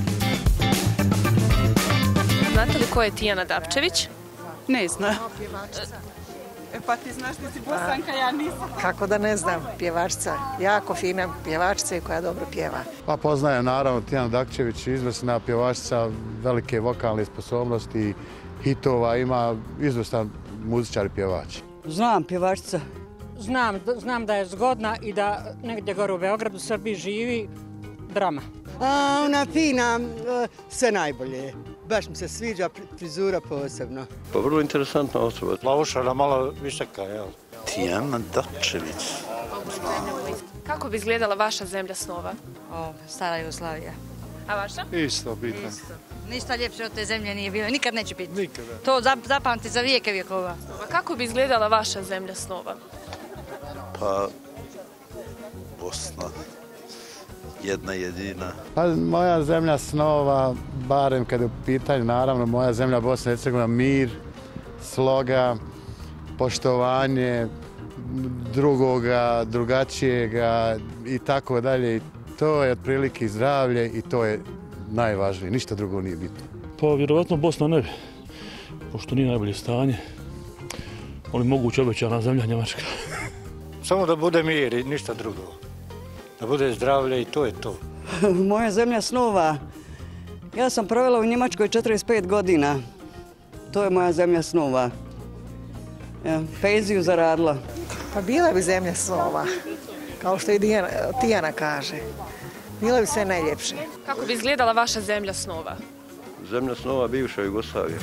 Znate li ko je Tijana Dapčević? Ne znam. E pa ti znaš da si Bosanka, ja nisam. Kako da ne znam, pjevačica. Jako fina pjevačica i koja dobro pjeva. Pa poznajem naravno Tijana Dapčević, izvrsna pjevačica, velike vokalne sposobnosti, hitova, ima izvrstan muzičar i pjevač. Znam pjevačica. Znam, znam da je zgodna i da negdje gore u Beogradu, Srbiji živi drama. A, ona fina, sve najbolje. Baš mi se sviđa, frizura posebno. Pa vrlo interesantna osoba. Plavušana malo visoka, jel? Tijana Dapčević. Kako bi izgledala vaša zemlja snova? O, stara Jugoslavija. A vaša? Isto, bitno. Ništa ljepše od te zemlje nije bilo, nikad neće biti. Nikada. To zapamti za vijeke vjekova. A kako bi izgledala vaša zemlja snova? Pa, Bosna. Jedna jedina. Pa, moja zemlja snova, barem kada je u pitanju, naravno, moja zemlja Bosna i Hercegovina, mir, sloga, poštovanje drugoga, drugačijega i tako dalje. To je otprilike zdravlje i to je najvažnije, ništa drugo nije bitno. Pa vjerovatno Bosna ne bi, pošto nije najbolje stanje, ali moguće obećana zemlja Njemačka. Samo da bude mir i ništa drugo. Da bude zdravlje i to je to. Moja zemlja snova. Ja sam provela u Njemačkoj četrdeset pet godina. To je moja zemlja snova. Ja, penziju zaradila. Pa bila bi zemlja snova, kao što i Dijana, Tijana kaže. Bila bi sve najljepše. Kako bi izgledala vaša zemlja snova? Zemlja snova bivša Jugoslavija.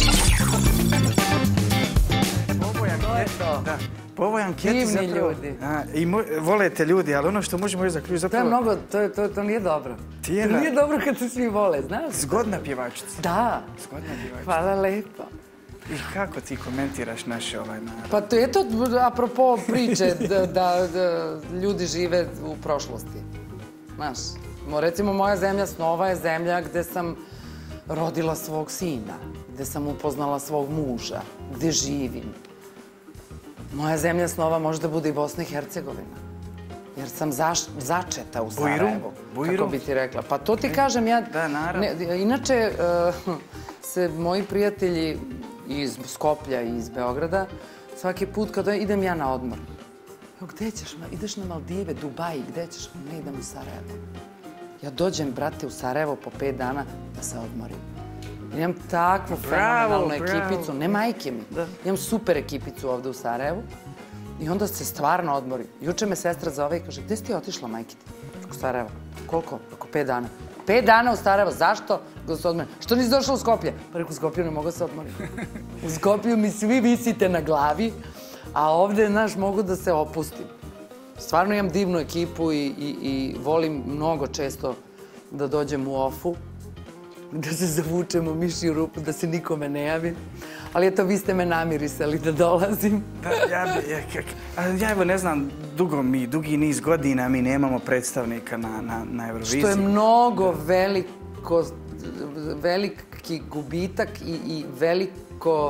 Po ovoj anketi zapravo... I volete ljudi, ali ono što možemo još zaključiti zapravo... To je mnogo, to, to, to nije dobro. Tijana... To nije dobro kad se svi vole, znaš? Zgodna pjevačica. Da. Zgodna pjevačica. Hvala lepo. I kako ti komentiraš naše ovaj narod? Pa to je to, apropo priče da, da, da ljudi žive u prošlosti. Znaš, recimo moja zemlja snova je zemlja gde sam rodila svog sina, gde sam upoznala svog muža, gde živim. Moja zemlja snova može da bude i Bosna i Hercegovina. Jer sam zaš, začeta u Sarajevu. Bujru? Kako bi ti rekla? Pa to ti kažem ja... Da, naravno. Ne, inače, uh, se moji prijatelji iz Skoplja i iz Beograda, svaki put kada idem ja na odmor. Gde ćeš? Ideš na Maldive, Dubaji, gde ćeš? Ne, idem u Sarajevo. Ja dođem, brate, u Sarajevo po pet dana da se odmorim. Imam takvu fenomenalnu ekipicu, ne majke mi. Imam super ekipicu ovde u Sarajevu i onda se stvarno odmorim. Juče me sestra zove i kaže, gde si ti otišla, majke ti? U Sarajevo. Koliko? Oko pet dana. Pet dana u Sarajevo, zašto? Da se odmorim. Što nisi došla u Skoplje? Pa reku, u Skoplju ne mogu se odmorim. U Skoplju mi svi visite na glavi, a ovde, znaš, mogu da se opustim. Stvarno imam divnu ekipu i, i, i volim mnogo često da dođem u ofu, da se zavučemo mišju rupu, da se nikome ne javim. Ali eto, vi ste me namirisali da dolazim. Da, ja, ja, ja evo ne znam, dugo mi, dugi niz godina mi nemamo predstavnika na, na, na Euroviziji. Što je mnogo veliko, veliki gubitak i, i veliko,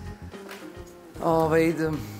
ovaj,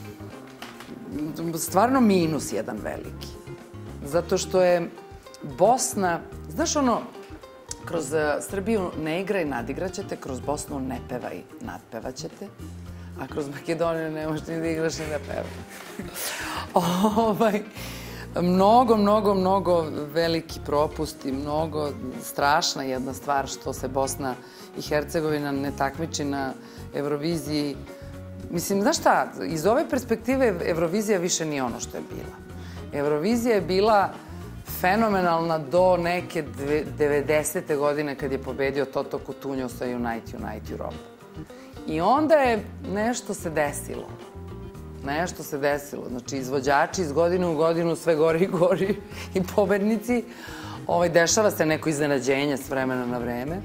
stvarno minus jedan veliki. Zato što je Bosna, znaš ono, kroz Srbiju ne igraj, nadigraćete, kroz Bosnu ne pevaj, nadpevaćete, a kroz Makedoniju ne možeš ni da igraš ni da pevaj. ovaj, mnogo, mnogo, mnogo veliki propust i mnogo strašna jedna stvar što se Bosna i Hercegovina ne takmiči na Euroviziji. Mislim, znaš šta, iz ove perspektive Eurovizija više nije ono što je bila. Eurovizija je bila fenomenalna do neke devedesete godine kad je pobedio Toto Cutugno sa Unite, Unite Europe. I onda je nešto se desilo. Nešto se desilo. Znači, izvođači iz godine u godinu sve gori i gori i pobednici. Dešava se neko iznenađenje s vremena na vreme.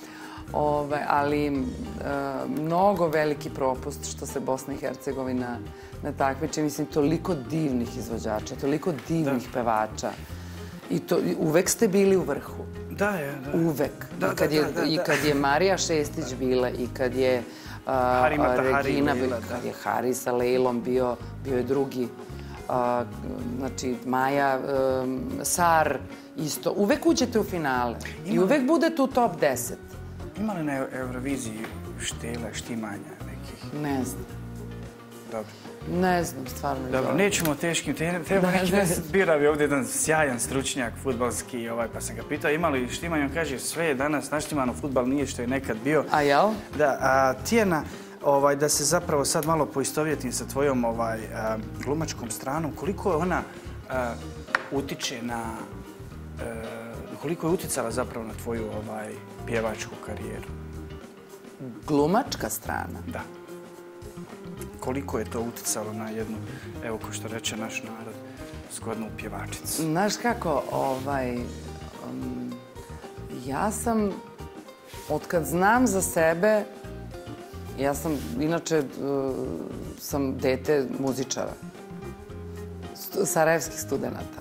Ali mnogo veliki propust što se Bosna i Hercegovina ne takmiči. Mislim, toliko divnih izvođača, toliko divnih pevača. I uvek ste bili u vrhu. Da, je, da. Uvek. I kad je Marija Šestić bila i kad je Regina bila, kad je Hari sa Lejlom bio, bio je drugi. Znači, Maja, Sar, isto. Uvek uđete u finale i uvek budete u top deset. Ima li na Euroviziji štela, štimanja nekih? Ne znam. Dobro. Ne znam, stvarno. Dobro, nećemo o teškim temama. Bira bi ovdje jedan sjajan stručnjak fudbalski, pa sam ga pitao ima li štimanja. On kaže sve je danas naštimano, fudbal nije što je nekad bio. A jel? Da, Tijana, da se zapravo sad malo poistovjetim sa tvojom glumačkom stranom, koliko je ona utiče na, koliko je uticala zapravo na tvoju pjevačku karijeru? Glumačka strana? Da. Koliko je to uticalo na jednu, evo ko što reče naš narod, zgodnu pjevačicu? Znaš kako, ja sam, otkad znam za sebe, ja sam, inače, sam dete muzičara, sarajevskih studenta.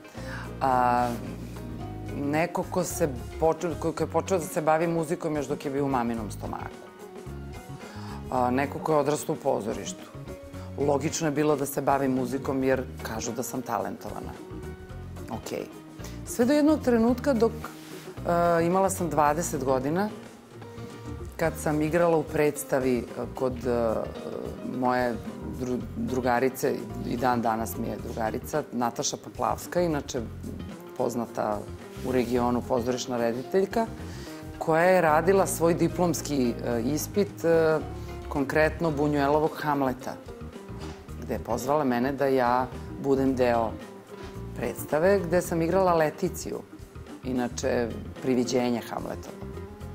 Neko ko je počeo da se bavi muzikom još dok je bio u maminom stomaku. Neko ko je odrastao u pozorištu. Logično je bilo da se bavim muzikom jer kažu da sam talentovana. Okej. Sve do jednog trenutka dok imala sam dvadeset godina, kad sam igrala u predstavi kod moje drugarice, i dan danas mi je drugarica, Nataša Poplavska, inače poznata u regionu pozorišna rediteljka, koja je radila svoj diplomski ispit konkretno Bunjuelovog Hamleta, gde je pozvala mene da ja budem deo predstave gde sam igrala Leticiju, inače priviđenje Hamletova.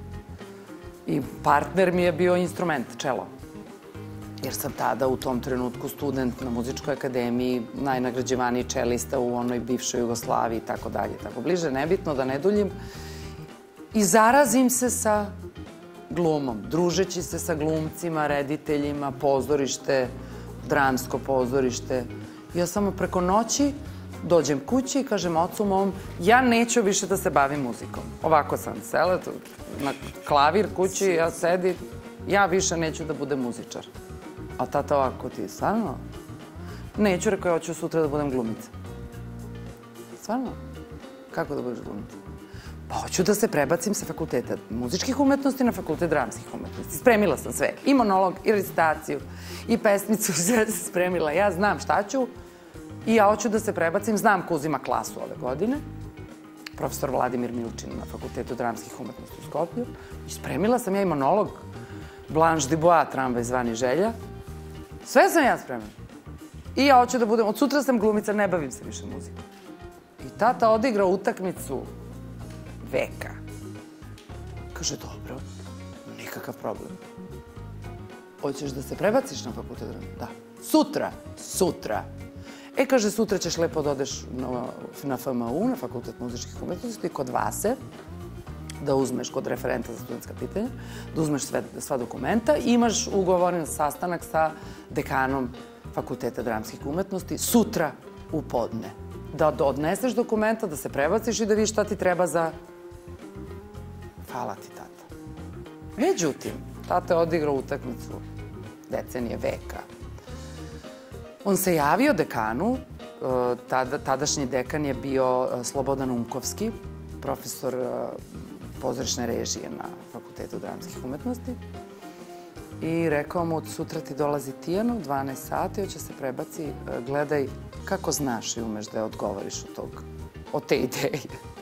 I partner mi je bio instrument, čelo. Jer sam tada u tom trenutku student na Muzičkoj akademiji, najnagrađivaniji čelista u onoj bivšoj Jugoslaviji i tako dalje. Tako bliže, nebitno da ne duljim. I zarazim se sa glumom, družeći se sa glumcima, rediteljima, pozorište, dramsko pozorište. Ja samo preko noći dođem kući i kažem ocu mom, ja neću više da se bavim muzikom. Ovako sam sela, na klavir kući, ja sedim, ja više neću da budem muzičar. A tata ovako, ti stvarno? Neću, rekao, ja hoću sutra da budem glumica. Stvarno? Kako da budeš glumica? Pa hoću da se prebacim sa fakulteta muzičkih umetnosti na fakultet dramskih umetnosti. Spremila sam sve. I monolog, i recitaciju, i pesmicu, sve sam spremila. Ja znam šta ću i ja hoću da se prebacim. Znam ko uzima klasu ove godine. Profesor Vladimir Milčin na fakultetu dramskih umetnosti u Skoplju. I spremila sam ja i monolog Blanche Dubois, Tramvaj zvani Želja. Sve sam ja spremila. I ja hoću da budem, od sutra sam glumica, ne bavim se više muzikom. I tata odigrao utakmicu veka. Kaže, dobro, nikakav problem. Hoćeš da se prebaciš na fakultet? Da. Sutra, sutra. E, kaže, sutra ćeš lepo da odeš na F M U, na fakultet muzičkih umetnosti, kod Vase, da uzmeš kod referenta za studentska pitanja, da uzmeš sva dokumenta i imaš ugovoren sastanak sa dekanom fakulteta dramskih umetnosti sutra u podne. Da odneseš dokumenta, da se prebaciš i da vidiš šta ti treba za... Hvala ti, tata. Međutim, tata je odigrao utakmicu decenije veka. On se javio dekanu, tadašnji dekan je bio Slobodan Unkovski, profesor pozorišne režije na fakultetu dramskih umetnosti. I rekao mu, od sutra ti dolazi Tijana u dvanaest sati, hoće se prebaci, gledaj kako znaš i umeš da je odgovoriš od te ideje.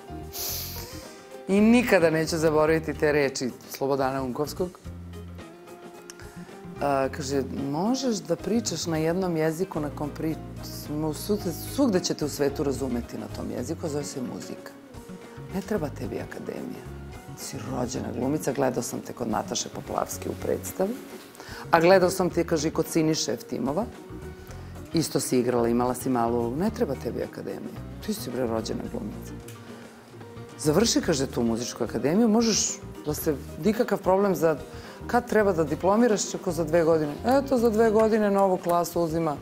I nikada neću zaboraviti te reči Slobodana Unkovskog. kaže, možeš da pričaš na jednom jeziku na kom pričaš, svugde ćete u svetu razumeti na tom jeziku, zove se muzika. Ne treba tebi akademija. Si rođena glumica, gledao sam te kod Nataše Poplavske u predstavi, a gledao sam te, kaže, i kod Siniše Eftimova. Isto si igrala, imala si malu ulogu. Ne treba tebi akademija. Ti si, bre, rođena glumica. Završi, kaže, tu muzičku akademiju, možeš da se nikakav problem za... Kad treba da diplomiraš, čeko za dve godine. Eto, za dve godine novu klasu uzima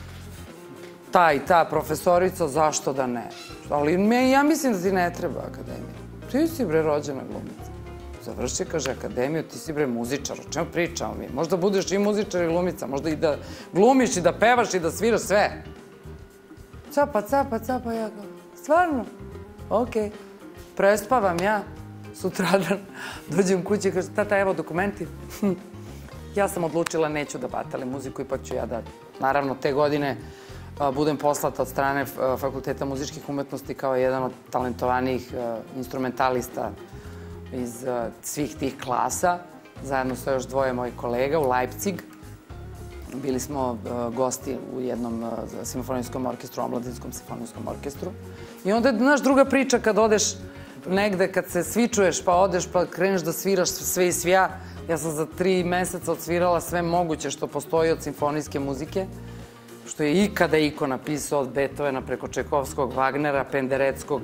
ta i ta profesorica, zašto da ne? Ali ja mislim da ti ne treba akademija. Ti si, bre, rođena glumica. Završi, kaže, akademiju, ti si, bre, muzičar. O čemu pričamo mi? Možda budeš i muzičar i glumica, možda i da glumiš i da pevaš i da sviraš sve. Capa, capa, capa, ja kao, stvarno? Okej. Prespavam ja, sutradan, dođem kući i kaže, tata, evo dokumenti. Ja sam odlučila, neću da batalim muziku, ipak ću ja da, naravno, te godine budem poslata od strane Fakulteta muzičkih umetnosti kao jedan od talentovanijih instrumentalista iz svih tih klasa, zajedno sa još dvoje mojih kolega u Leipzig. Bili smo gosti u jednom simfonijskom orkestru, omladinskom simfonijskom orkestru. I onda je, znaš, druga priča kad odeš negde, kad se svičuješ, pa odeš, pa kreneš da sviraš sve i svija. Ja sam za tri meseca odsvirala sve moguće što postoji od simfonijske muzike, što je ikada iko napisao, od Beethovena preko Čekovskog, Wagnera, Pendereckog,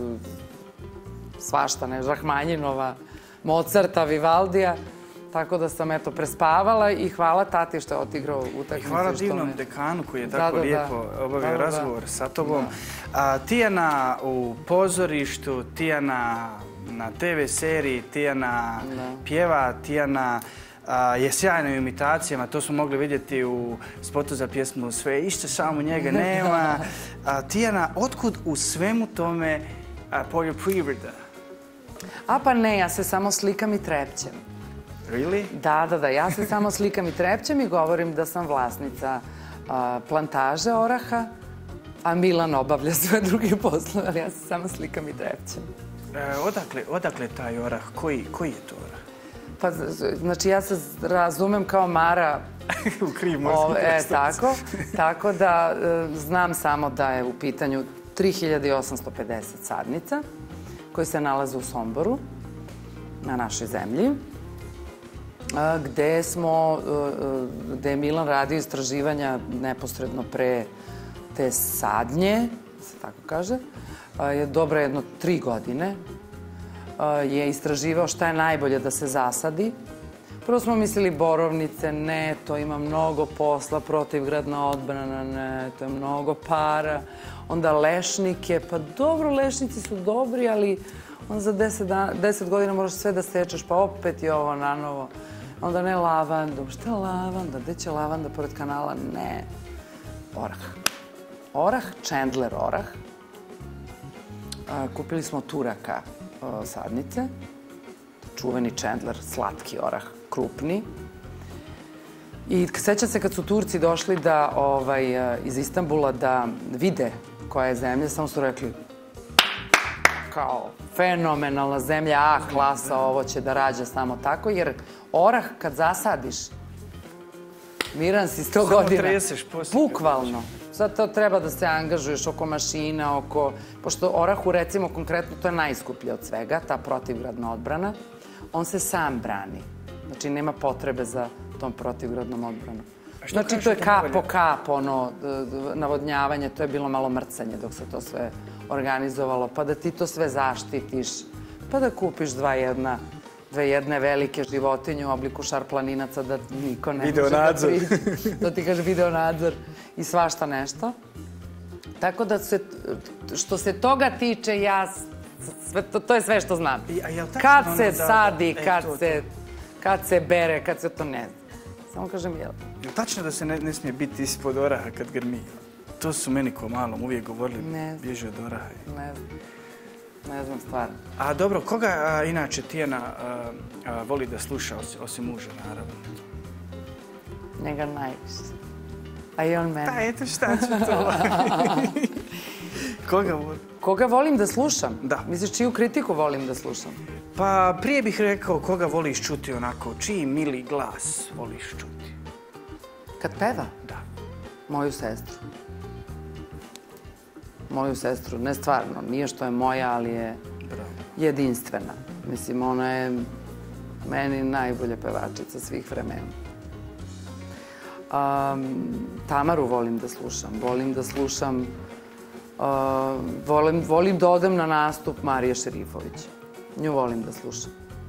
svašta, ne, Rahmanjinova, Mozarta, Vivaldija. Tako da sam, eto, prespavala i hvala tati što je otigrao utakmice. I hvala divnom dekanu koji je tako lijepo obavio razgovor sa tobom. Tijana u pozorištu, Tijana na te ve seriji, Tijana pjeva, Tijana je sjajna u imitacijama. To smo mogli vidjeti u spotu za pjesmu Sve ište, samo njega nema. Tijana, otkud u svemu tome poljoprivreda? A pa ne, ja se samo slikam i trepćem. Really? Da, da, da. Ja se samo slikam i trepćem i govorim da sam vlasnica plantaže oraha, a Milan obavlja sve druge poslove, ali ja se samo slikam i trepćem. Odakle taj orah? Koji je to orah? Pa, znači, ja se razumem kao Mara... U kriv morski prstac. E, tako. Tako da znam samo da je u pitanju tri hiljade osamsto pedeset sadnica koje se nalaze u Somboru, na našoj zemlji, gde smo, gde je Milan radio istraživanja neposredno pre te sadnje, se tako kaže, je dobro jedno tri godine, je istraživao šta je najbolje da se zasadi. Prvo smo mislili borovnice, ne, to ima mnogo posla, protivgradna odbrana, ne, to je mnogo para. Onda lešnike, pa dobro, lešnici su dobri, ali on za deset godina moraš sve da sečeš, pa opet je ovo nanovo. Onda ne lavandom. Šta je lavanda? Gde će lavanda pored kanala? Ne. Orah. Orah, Chandler orah. Kupili smo Turaka sadnice. Čuveni Chandler, slatki orah, krupni. I sećam se kad su Turci došli iz Istanbula da vide koja je zemlja, samo su rekli kao fenomenalna zemlja, A klasa, ovo će da rađa samo tako, jer orah kad zasadiš, miran si sto godina. Samo treseš poslije. Bukvalno. Sad to treba da se angažuješ oko mašina, oko... Pošto orahu, recimo, konkretno, to je najskuplje od svega, ta protivgradna odbrana. On se sam brani. Znači, nema potrebe za tom protivgradnom odbranom. Znači, to je kap po kap, ono, navodnjavanje, to je bilo malo mrcanje dok se to sve organizovalo, pa da ti to sve zaštitiš, pa da kupiš dva jedna, dve jedne velike životinje u obliku šarplaninaca da niko ne može da priđe. To ti kaže videonadzor i svašta nešto. Tako da što se toga tiče, ja, to je sve što znam. Kad se sadi, kad se bere, kad se to ne zna. Samo kažem, jel? Je li tačno da se ne smije biti ispod oraha kad grmi? To su meni ko malom uvijek govorili, bježi od oraha. Ne znam. Ne znam stvarno. A dobro, koga inače Tijana voli da sluša, osim muža, naravno? Njega najviše. A i on mene. Pa eto šta ću to. Koga voli? Koga volim da slušam? Da. Misliš čiju kritiku volim da slušam? Pa prije bih rekao koga voliš čuti onako, čiji mili glas voliš čuti? Kad peva? Da. Moju sestru. Moju sestru, ne stvarno, nije što je moja, ali je jedinstvena. Mislim, ona je meni najbolja pevačica svih vremena. Tamaru volim da slušam, volim da slušam, volim da odem na nastup Marije Šerifović. Nju volim da slušam.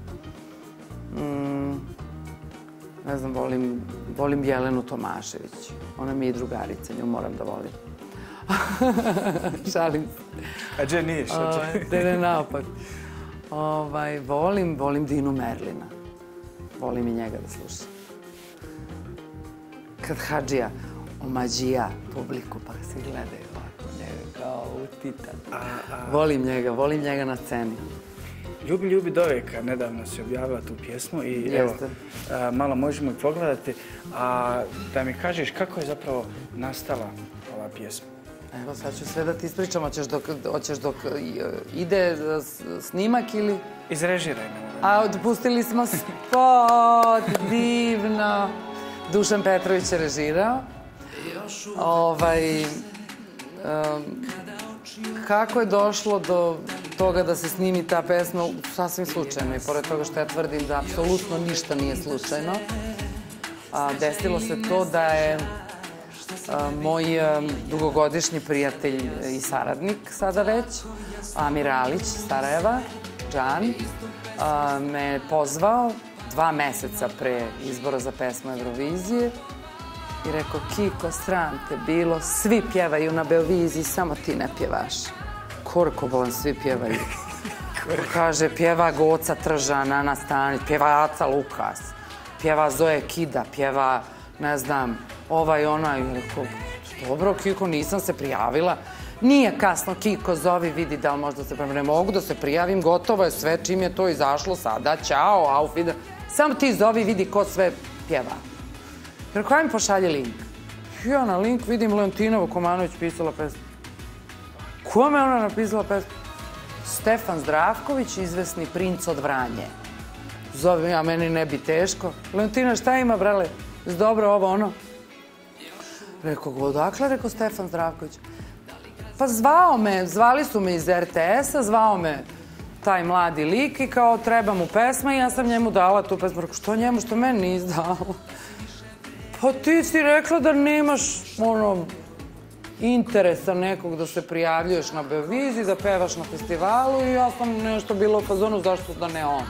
Ne znam, volim Jelenu Tomašević. Ona mi je i drugarica, nju moram da volim. Šalim se. A gdje niješ? Da ne naopak. Volim Dinu Merlina. Volim i njega da slušam. Kad Hadžija omađija publiku pa se gledaju ovako njega kao u Titan. Volim njega, volim njega na sceni. Ljubi, ljubi do vijeka, nedavno si objavila tu pjesmu i evo, malo možemo i pogledati. A da mi kažeš kako je zapravo nastala ova pjesma? Evo, sad ću sve da ti ispričam. Hoćeš dok ide snimak ili... Izrežiraj me. A odpustili smo spot, divno. Dušan Petrović je režirao. Kako je došlo do toga da se snimi ta pesma? Sasvim slučajno. I pored toga što ja tvrdim da apsolutno ništa nije slučajno. Desilo se to da je moj dugogodišnji prijatelj i saradnik sada već, Amir Alić iz Sarajeva, Džan, me pozvao dva meseca pre izbora za pesmu Eurovizije i rekao, Kiko, sram te bilo, svi pjevaju na Beoviziji, samo ti ne pjevaš. Koliko bolan svi pjevaju? Kaže, pjeva Goca Tržana, Ana Stanić, pjeva Aca Lukas, pjeva Zoe Kida, pjeva, ne znam, ovaj, onaj. Dobro, Kiko, nisam se prijavila. Nije kasno, Kiko, zovi, vidi da li možda se prijavim. Ne mogu da se prijavim, gotovo je sve, čim je to izašlo sada, ćao, auf, ide. Samo ti zovi, vidi ko sve pjeva. Rekao, aj mi pošalje link. Ja na link vidim Leontinovu Komanović pisala pesmu. Kome je ona napisala pesmu? Stefan Zdravković, izvesni princ od Vranje. Zovem ja, meni ne bi teško. Leontina, šta ima, brale? Dobro, ovo, ono. Rekao, odakle? Rekao, Stefan Zdravković. Pa zvao me, zvali su me iz er te es-a, zvao me taj mladi lik i kao treba mu pesma i ja sam njemu dala tu pesmu. Rekao, što njemu, što meni nisi dala? Pa ti si rekla da nemaš, ono, interesa nekog da se prijavljuješ na Beoviziji, da pevaš na festivalu i ja sam nešto bilo u fazonu, zašto da ne on?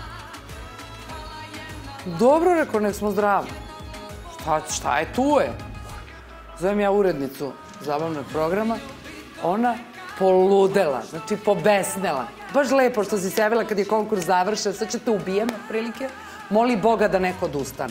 Dobro, rekao, nek smo zdravi. Šta je, tu je? Zovem ja urednicu zabavnog programa, ona poludela, znači pobesnela. Baš lepo što si se javila kad je konkurs završen, sad će te ubijem, prilike, moli Boga da neko odustane.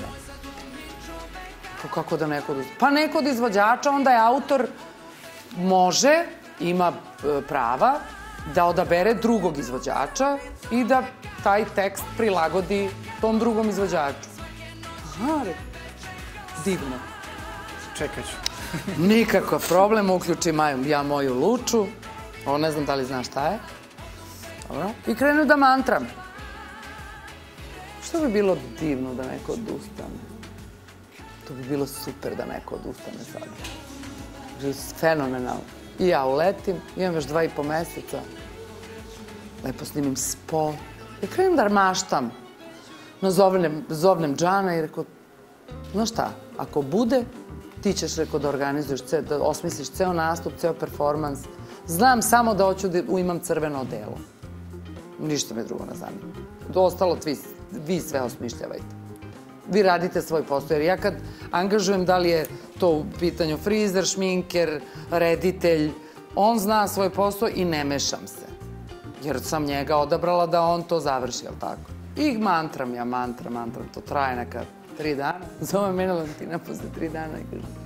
Kako da neko odustane? Pa neko od izvođača, onda je autor, može, ima prava da odabere drugog izvođača i da taj tekst prilagodi tom drugom izvođaču. Aha, divno. Čekat ću. Nikakav problem, uključim ja moju Luču, ovo ne znam da li zna šta je, i krenu da mantram. Što bi bilo divno da neko odustane? To bi bilo super da neko odustane sada. Fenomenalno. I ja uletim, imam još dva i po meseca, lepo snimim spot i krenem da maštam. Zovnem Džana i rekao, znaš šta, ako bude, ti ćeš, rekao, da organizuješ, da osmisliš ceo nastup, ceo performans. Znam samo da hoću da imam crveno odelo. Ništa me drugo ne zanima. Ostalo vi sve osmišljavajte. Vi radite svoj posao, jer ja kad angažujem da li je to u pitanju frizer, šminker, reditelj, on zna svoj posao i ne mešam se. Jer sam njega odabrala da on to završi, jel tako? I mantram ja, mantram, mantram, to traje neka tri dana. Zove mene Leontina posle tri dana i kaže,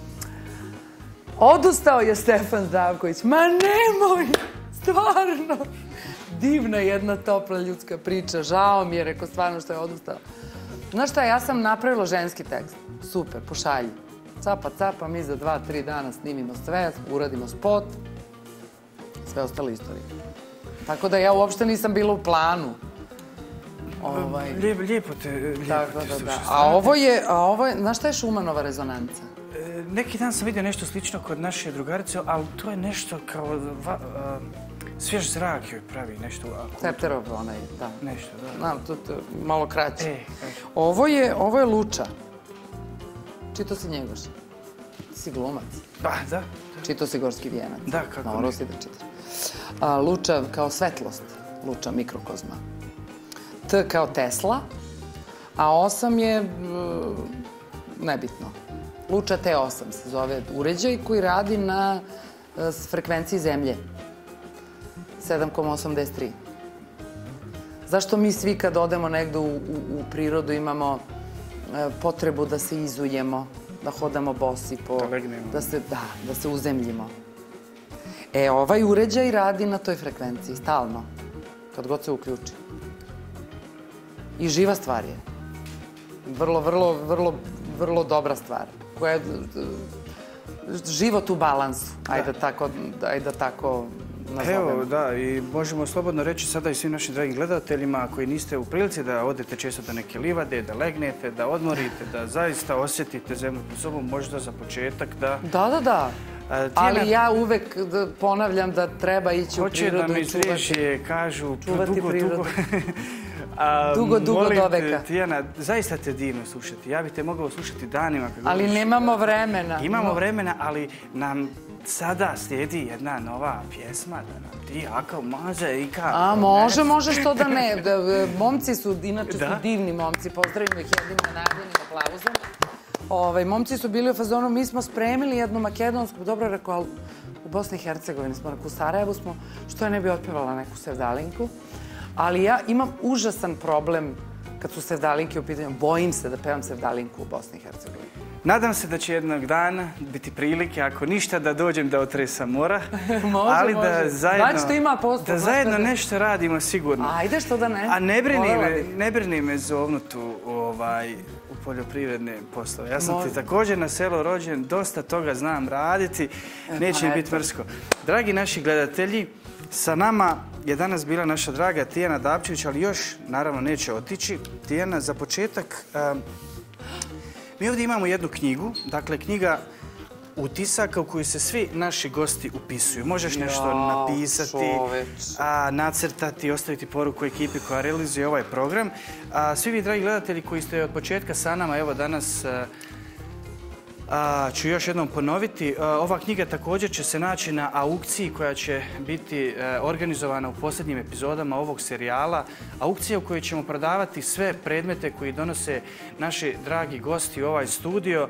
odustao je Stefan Zdravković. Ma nemoj, stvarno. Divna jedna topla ljudska priča. Žao mi je, rekao, stvarno što je odustao. Znaš šta, ja sam napravila ženski tekst. Super, pošalji. Capa, capa, mi za dva, tri dana snimimo sve, uradimo spot. Sve ostalo istorije. Tako da ja uopšte nisam bila u planu. Lijepo te slušaš. A ovo je, znaš šta je Šumanova rezonanca? Neki dan sam vidio nešto slično kod naše drugarice, ali to je nešto kao svjež zrak joj pravi, nešto. Septerov onaj, da. Nešto, da. Znam, to je malo kraće. Ovo je Luča. Čito si Njegoš? Ti si glumac. Da, da. Čito si Gorski vijenac. Da, kako ne. Morao si da čitaš. Luča kao svetlost. Luča mikrokozma. T kao Tesla, a osam je nebitno. Luča T osam se zove uređaj koji radi na frekvenciji Zemlje. sedam zarez osamdeset tri. Zašto mi svi kad odemo negde u prirodu imamo potrebu da se izujemo, da hodamo bosi po... Da legnemo. Da, da se uzemljimo. E, ovaj uređaj radi na toj frekvenciji, stalno. Kad god se uključi. I živa stvar je. Vrlo, vrlo, vrlo, vrlo dobra stvar. Koja je život u balansu. Ajde da tako nazovemo. Evo, da, i možemo slobodno reći sada i svim našim dragim gledateljima koji niste u prilici da odete često do neke livade, da legnete, da odmorite, da zaista osjetite zemlju pod sobom, možda za početak da... Da, da, da. Ali ja uvek ponavljam da treba ići u prirodu i čuvati. Hoće da mi izrežije, kažu, čuvati prirodu. Dugo, dugo do veka. Molim te, Tijana, zaista te divno slušati. Ja bih te mogao slušati danima. Ali nemamo vremena. Imamo vremena, ali nam sada slijedi jedna nova pjesma da nam ti jako može i kako. A može, može, što da ne. Momci su, inače su divni momci. Pozdravimo ih jednim najavljenim aplauzom. Momci su bili u fazonu, mi smo spremili jednu makedonsku, dobro rekao, ali u Bosni i Hercegovini smo, u Sarajevu smo, što je ne bi otpevala neku sevdalinku. Ali ja imam užasan problem kad su sevdalinke u pitanju. Bojim se da pevam sevdalinku u Bosni i Hercegovini. Nadam se da će jednog dana biti prilike, ako ništa, da dođem da otresam mora. Može, ali može. Da zajedno nešto radimo sigurno. Ajde, što da ne. A ne brini me zovnutu u poljoprivredne poslove. Ja sam ti također na selu rođen, dosta toga znam raditi, neće mi biti mrsko. Dragi naši gledatelji, sa nama je danas bila naša draga Tijana Dapčević, ali još naravno neće otići. Tijana, za početak, mi ovdje imamo jednu knjigu, dakle knjiga utisaka u koju se svi naši gosti upisuju. Možeš nešto napisati, nacrtati, ostaviti poruku ekipi koja realizuje ovaj program. Svi vi, dragi gledatelji, koji ste od početka sa nama, evo danas ću još jednom ponoviti. Ova knjiga također će se naći na aukciji koja će biti organizovana u posljednjim epizodama ovog serijala. Aukcija u kojoj ćemo prodavati sve predmete koji donose naši dragi gosti u ovaj studio.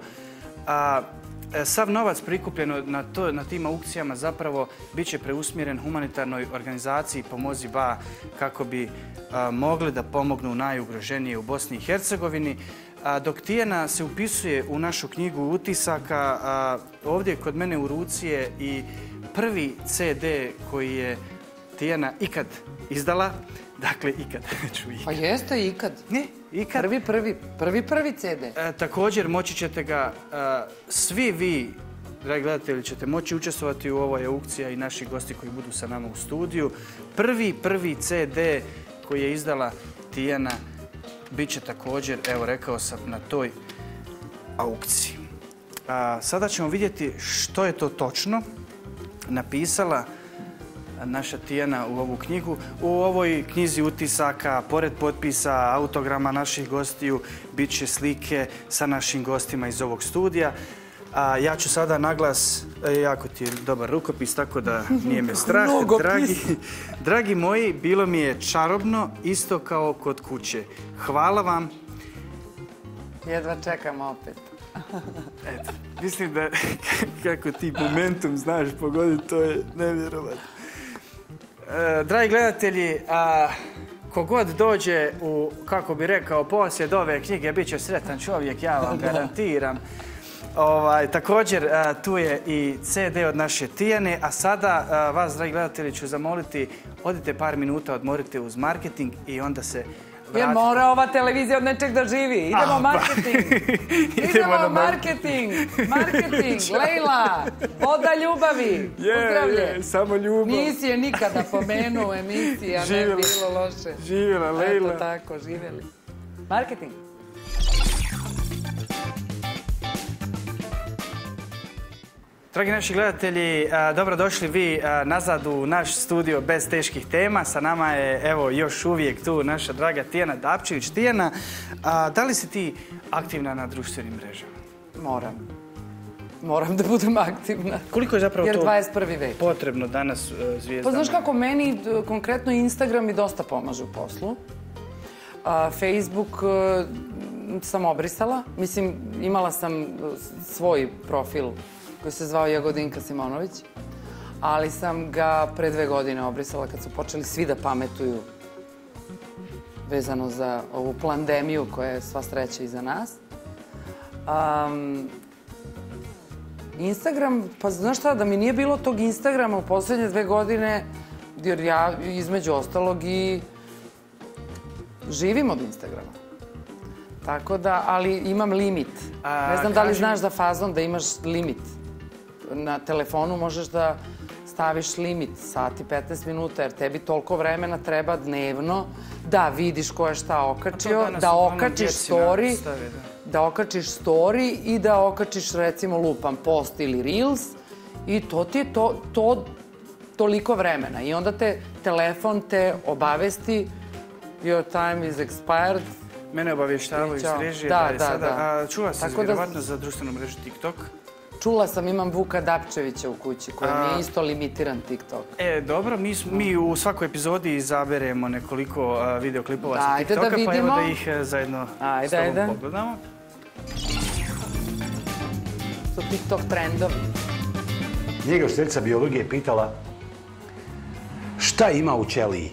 Sav novac prikupljen na tim aukcijama zapravo bit će preusmjeren humanitarnoj organizaciji Pomozi Ba kako bi mogli da pomognu najugroženije u Bosni i Hercegovini. Dok Tijana se upisuje u našu knjigu utisaka, ovdje kod mene u ruci je i prvi ce de koji je Tijana ikad izdala. Dakle, ikad. Pa jeste ikad. Ne, ikad. Prvi, prvi, prvi, prvi ce de. Također moći ćete ga, svi vi, dragi gledatelji, ćete moći učestvovati u ovoj aukciji i naši gosti koji budu sa nama u studiju. Prvi, prvi ce de koji je izdala Tijana bit će također, evo rekao sam, na toj aukciji. Sada ćemo vidjeti što je to točno napisala naša Tijana u ovu knjigu. U ovoj knjizi utisaka, pored potpisa, autograma naših gostiju, bit će slike sa našim gostima iz ovog studija. Ja ću sada naglas, jako ti je dobar rukopis, tako da nije me strah. Dragi moji, bilo mi je čarobno, isto kao kod kuće. Hvala vam. Jedva čekam opet. Eto, mislim da kako ti momentum znaš pogoditi, to je nevjerovatno. Dragi gledatelji, kogod dođe u, kako bi rekao, posjed ove knjige, bit će sretan čovjek, ja vam garantiram. Također, tu je i ce de od naše Tijane, a sada vas, dragi gledatelji, ću zamoliti, odite par minuta, odmorite uz marketing i onda se vratite. Jer mora ova televizija od nečeg da živi. Idemo marketing. Idemo marketing. Marketing. Lejla, voda ljubavi. Pozdravlje. Samo ljubav. Nisi je nikada pomenuo emisija, ne bi bilo loše. Živjela, Lejla. Eto tako, živjeli. Marketing. Dragi naši gledatelji, dobrodošli vi nazad u naš studio bez teških tema. Sa nama je, evo, još uvijek tu naša draga Tijana Dapčević. Tijana, da li si ti aktivna na društvenim mrežama? Moram. Moram da budem aktivna. Koliko je zapravo to to dvadeset prvi vek potrebno danas zvijezdama? Pa znaš kako, meni konkretno Instagram mi dosta pomaže u poslu. Facebook sam obrisala. Mislim, imala sam svoj profil koji se zvao Jagodinka Simonović, ali sam ga pre dve godine obrisala kad su počeli svi da pametuju vezano za ovu pandemiju koja je sva sreća iza nas. Instagram, pa znaš šta, da mi nije bilo tog Instagrama u posljednje dve godine, jer ja između ostalog i živim od Instagrama. Tako da, ali imam limit. Ne znam da li znaš za fazon da imaš limit. Na telefonu možeš da staviš limit, sat i petnaest minuta, jer tebi toliko vremena treba dnevno da vidiš ko je šta okačio, da okačiš story, da okačiš story i da okačiš, recimo, lupan post ili reels i to ti je to toliko vremena. I onda te telefon te obavesti your time is expired. Mene obavještavaju iz režije da je sada. Čula si vjerovatno za društvenu mrežu TikTok? Čula sam, imam Vuka Dapčevića u kući koji mi je isto limitiran TikTok. E, dobro, mi u svakoj epizodi izaberemo nekoliko videoklipova sa TikToka, pa evo da ih zajedno s tobom pogledamo. Su TikTok trendovi. Njega učiteljica biologije pitala šta ima u ćeliji?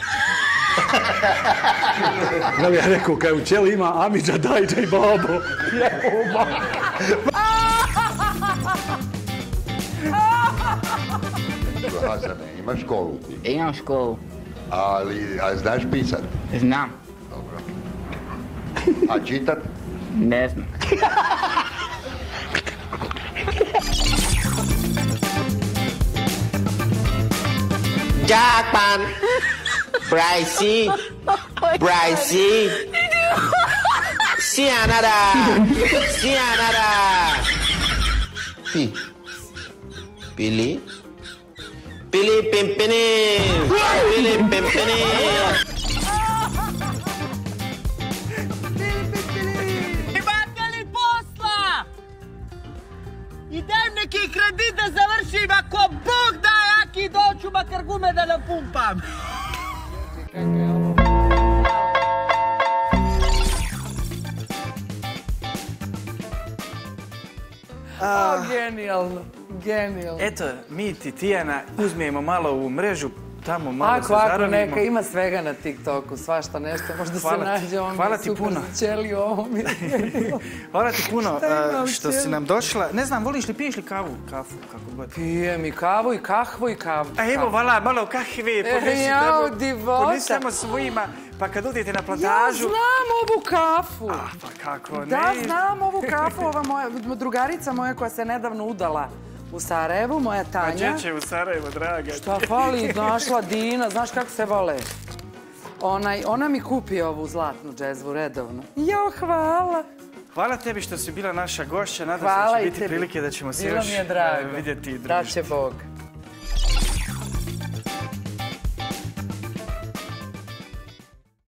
Da bi ja rekao, kaj u ćeliji ima Amidža, Dajđa i babo. Jebo, Hazane, imaš školu ti? Imam školu. Ali, a znaš pisat? Znam. Dobro. A čitat? Ne znam. Japan! Brycey! Brycey! Sianara! Sianara! Pi. Pili? Pili pimpini! Pili pimpini! Imate li posla? Idem neki kredit da završim, ako Bog da, aki doću makar gume da napumpam. O, genijalno, genijalno. Eto, mi ti, Tijana, uzmijemo malo u mrežu, tamo malo se zaravimo. Ako, neka, ima svega na TikToku, svašta nešto, možda se nađe, ovo mi je super ćeli, ovo mi je genijalno. Hvala ti puno što si nam došla. Ne znam, voliš li, piješ li kavu? Kafu, kako god. Pijem i kavu, i kahvu, i kavu. A evo, vala, malo kahve, ponesemo svojima. Pa kad odete na plantažu... Ja znam ovu kafu. A, pa kako ne? Da, znam ovu kafu. Ova moja drugarica moja koja se nedavno udala u Sarajevu, moja Tanja. Pa gdje će u Sarajevo, draga? Šta fali, našla Dina, znaš kako se vole? Ona mi kupi ovu zlatnu džezvu redovno. Jo, hvala. Hvala tebi što si bila naša gošća. Nadam se da će biti prilike da ćemo se još vidjeti i družiti. Da će Bog.